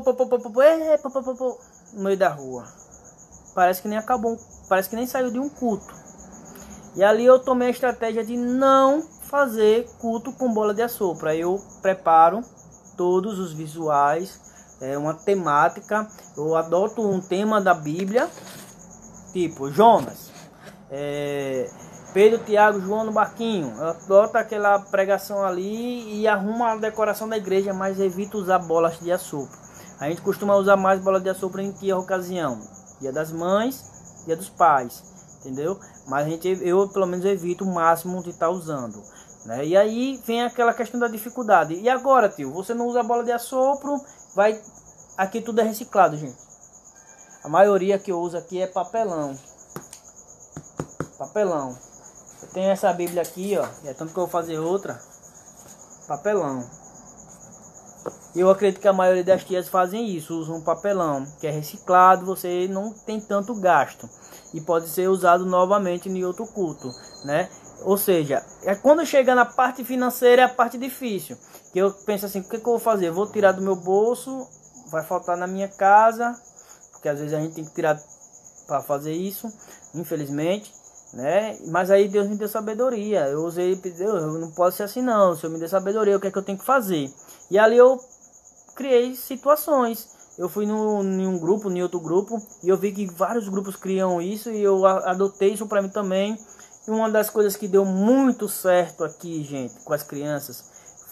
no meio da rua. Parece que nem acabou, parece que nem saiu de um culto. E ali eu tomei a estratégia de não fazer culto com bola de assopro. Aí eu preparo todos os visuais, uma temática, eu adoto um tema da Bíblia, tipo Jonas, Pedro, Tiago, João no barquinho. Eu adoto aquela pregação ali e arrumo a decoração da igreja, mas evito usar bolas de assopro. A gente costuma usar mais bola de assopro em que ocasião? Dia das mães, dia dos pais, entendeu? Mas eu pelo menos evito o máximo de estar usando, né? E aí vem aquela questão da dificuldade. E agora, tio, você não usa bola de assopro, aqui tudo é reciclado, gente. A maioria que eu uso aqui é papelão. Papelão. Eu tenho essa Bíblia aqui, ó, é tanto que eu vou fazer outra. Papelão. E eu acredito que a maioria das tias fazem isso, usam papelão, que é reciclado, você não tem tanto gasto. E pode ser usado novamente em outro culto, né? Ou seja, quando chega na parte financeira é a parte difícil. Que eu penso assim, o que eu vou fazer? Eu vou tirar do meu bolso, vai faltar na minha casa, porque às vezes a gente tem que tirar para fazer isso, infelizmente, né? Mas aí Deus me deu sabedoria. Eu não posso ser assim não. Se eu me der sabedoria, o que é que eu tenho que fazer? E ali eu criei situações. Eu fui em um grupo, em outro grupo, e eu vi que vários grupos criam isso e eu adotei isso para mim também. E uma das coisas que deu muito certo aqui, gente, com as crianças,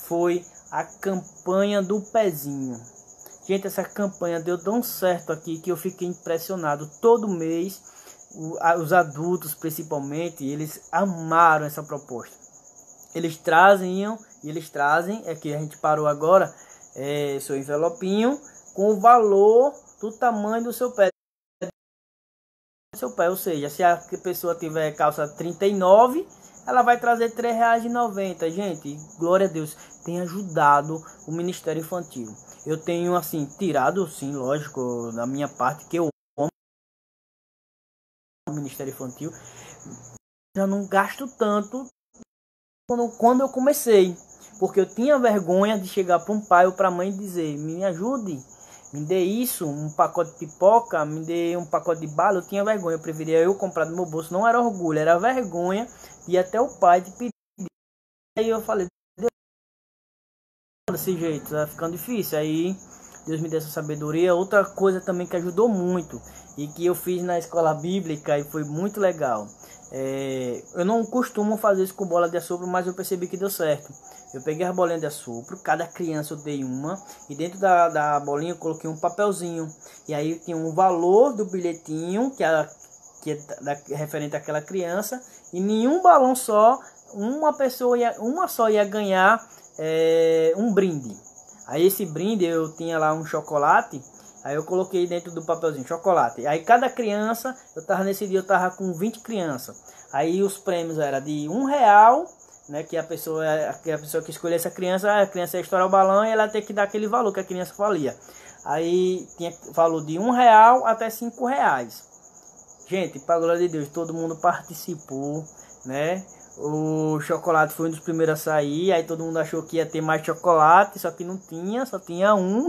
foi a campanha do pezinho. Gente, essa campanha deu tão certo aqui que eu fiquei impressionado. Todo mês, os adultos principalmente, eles amaram essa proposta. Eles trazem, é que a gente parou agora, seu envelopinho com o valor do tamanho do seu pé. Ou seja, se a pessoa tiver calça 39, ela vai trazer R$ 3,90. Gente, glória a Deus, tem ajudado o Ministério Infantil. Eu tenho, assim, tirado, sim, lógico, da minha parte, que eu amo o Ministério Infantil. Já não gasto tanto quando eu comecei, porque eu tinha vergonha de chegar para um pai ou para a mãe e dizer: me ajude, me dê isso, um pacote de pipoca, me dê um pacote de bala. Eu tinha vergonha, eu preferia eu comprar do meu bolso. Não era orgulho, era vergonha de ir até o pai de pedir. Aí eu falei: desse jeito, tá ficando difícil. Aí Deus me deu essa sabedoria. Outra coisa também que ajudou muito e que eu fiz na escola bíblica e foi muito legal. Eu não costumo fazer isso com bola de assopro, mas eu percebi que deu certo. Eu peguei as bolinhas de assopro, cada criança eu dei uma, e dentro da bolinha eu coloquei um papelzinho. E aí tinha um valor do bilhetinho, que é referente àquela criança, e nenhum balão só, uma só ia ganhar um brinde. Aí esse brinde eu tinha lá um chocolate. Aí eu coloquei dentro do papelzinho chocolate. Aí cada criança, nesse dia eu tava com 20 crianças. Aí os prêmios eram de R$1, né? Que a pessoa que escolhesse a criança ia estourar o balão e ela ia ter que dar aquele valor que a criança valia. Aí tinha valor de R$1 até R$5. Gente, para a glória de Deus, todo mundo participou, né? O chocolate foi um dos primeiros a sair. Aí todo mundo achou que ia ter mais chocolate, só que não tinha, só tinha um.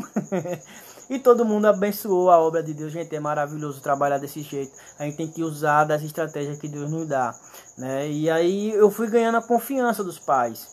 E todo mundo abençoou a obra de Deus. Gente, é maravilhoso trabalhar desse jeito. A gente tem que usar das estratégias que Deus nos dá, né? E aí eu fui ganhando a confiança dos pais.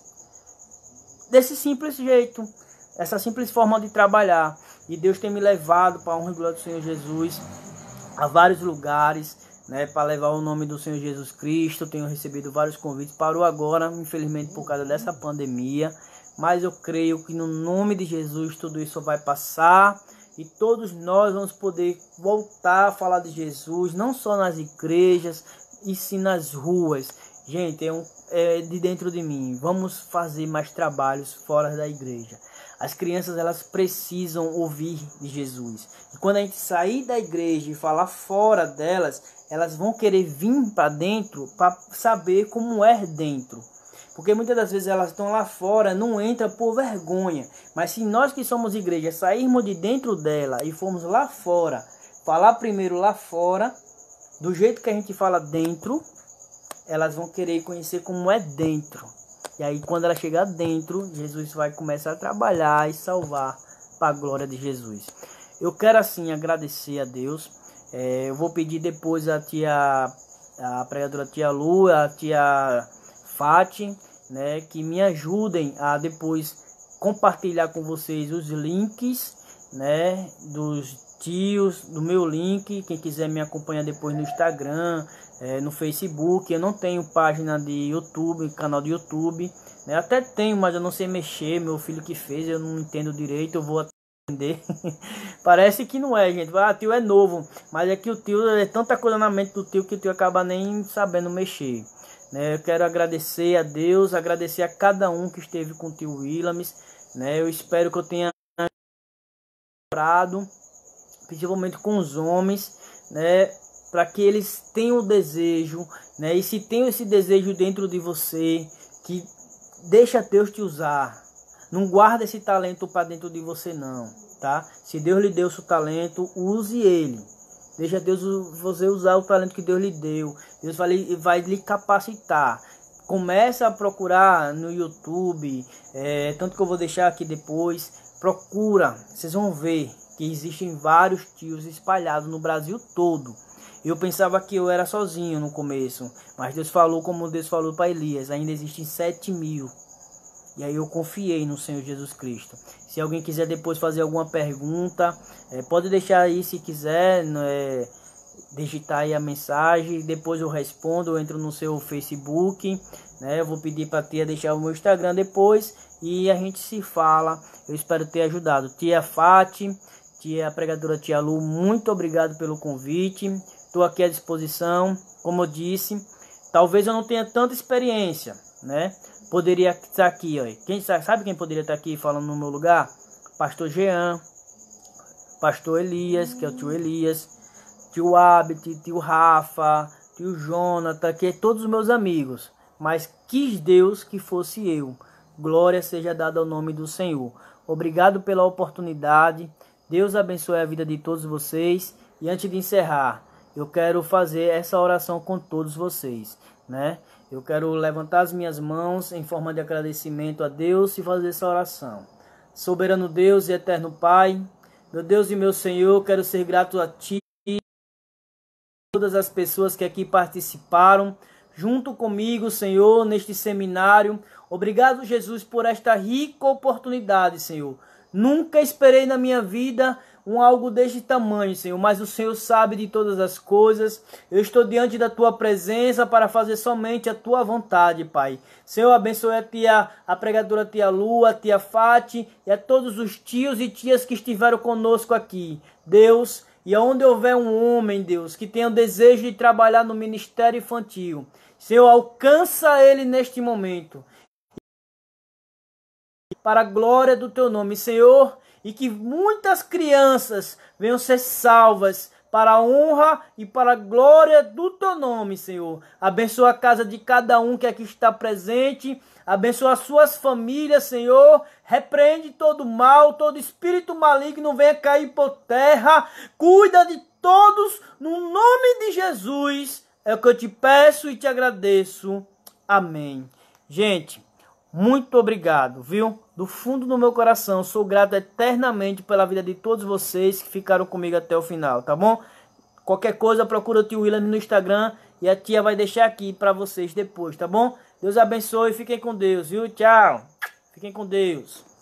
Desse simples jeito, essa simples forma de trabalhar. E Deus tem me levado para a honra e glória do Senhor Jesus a vários lugares, né, para levar o nome do Senhor Jesus Cristo. Tenho recebido vários convites. Parou agora, infelizmente, por causa dessa pandemia. Mas eu creio que no nome de Jesus tudo isso vai passar. E todos nós vamos poder voltar a falar de Jesus, não só nas igrejas, e sim nas ruas. Gente, é de dentro de mim. Vamos fazer mais trabalhos fora da igreja. As crianças, elas precisam ouvir de Jesus. E quando a gente sair da igreja e falar fora delas, elas vão querer vir para dentro para saber como é dentro. Porque muitas das vezes elas estão lá fora, não entram por vergonha. Mas se nós que somos igreja sairmos de dentro dela e formos lá fora, falar primeiro lá fora, do jeito que a gente fala dentro, elas vão querer conhecer como é dentro. E aí quando ela chegar dentro, Jesus vai começar a trabalhar e salvar para a glória de Jesus. Eu quero assim agradecer a Deus. Eu vou pedir depois a pregadora tia Lu, a tia Fati, né, que me ajudem a depois compartilhar com vocês os links, né, dos tios, do meu link. Quem quiser me acompanhar depois no Instagram, no Facebook. Eu não tenho página de YouTube, canal de YouTube, né? Até tenho, mas eu não sei mexer. Meu filho que fez, eu não entendo direito. Eu vou aprender. Parece que não é, gente. Tio é novo, mas é que o tio é tanta coisa na mente do tio que o tio acaba nem sabendo mexer. Eu quero agradecer a Deus, agradecer a cada um que esteve com o tio Willames, né? Eu espero que eu tenha orado, principalmente com os homens, né? Para que eles tenham o desejo, né? E se tem esse desejo dentro de você, que deixa Deus te usar. Não guarda esse talento para dentro de você não, tá? Se Deus lhe deu o seu talento, use ele. Deixa Deus você usar o talento que Deus lhe deu. Deus vai lhe capacitar. Começa a procurar no YouTube. Tanto que eu vou deixar aqui depois. Procura. Vocês vão ver que existem vários tios espalhados no Brasil todo. Eu pensava que eu era sozinho no começo. Mas Deus falou como Deus falou para Elias. Ainda existem 7.000. E aí eu confiei no Senhor Jesus Cristo. Se alguém quiser depois fazer alguma pergunta, pode deixar aí se quiser, digitar aí a mensagem, depois eu respondo, eu entro no seu Facebook, né? Eu vou pedir para a tia deixar o meu Instagram depois e a gente se fala. Eu espero ter ajudado. Tia Fati, tia pregadora Tia Lu, muito obrigado pelo convite. Estou aqui à disposição. Como eu disse, talvez eu não tenha tanta experiência, né? Poderia estar aqui, ó. Sabe quem poderia estar aqui falando no meu lugar? Pastor Jean, Pastor Elias, que é o tio Elias, tio Abit, tio Rafa, tio Jonathan, que é todos os meus amigos. Mas quis Deus que fosse eu. Glória seja dada ao nome do Senhor. Obrigado pela oportunidade. Deus abençoe a vida de todos vocês. E antes de encerrar, eu quero fazer essa oração com todos vocês, né? Eu quero levantar as minhas mãos em forma de agradecimento a Deus e fazer essa oração. Soberano Deus e eterno Pai, meu Deus e meu Senhor, quero ser grato a Ti, todas as pessoas que aqui participaram, junto comigo, Senhor, neste seminário. Obrigado, Jesus, por esta rica oportunidade, Senhor. Nunca esperei na minha vida algo deste tamanho, Senhor, mas o Senhor sabe de todas as coisas. Eu estou diante da Tua presença para fazer somente a Tua vontade, Pai. Senhor, abençoe a pregadora Tia Lu, a Tia Fati e a todos os tios e tias que estiveram conosco aqui. Deus, e aonde houver um homem, Deus, que tenha o desejo de trabalhar no ministério infantil, Senhor, alcança ele neste momento, para a glória do Teu nome, Senhor, e que muitas crianças venham ser salvas para a honra e para a glória do Teu nome, Senhor. Abençoa a casa de cada um que aqui está presente, abençoa as suas famílias, Senhor. Repreende todo mal, todo espírito maligno venha cair por terra. Cuida de todos no nome de Jesus. É o que eu te peço e te agradeço. Amém. Gente, muito obrigado, viu? Do fundo do meu coração, sou grato eternamente pela vida de todos vocês que ficaram comigo até o final, tá bom? Qualquer coisa, procura o tio William no Instagram e a tia vai deixar aqui para vocês depois, tá bom? Deus abençoe e fiquem com Deus, viu? Tchau! Fiquem com Deus.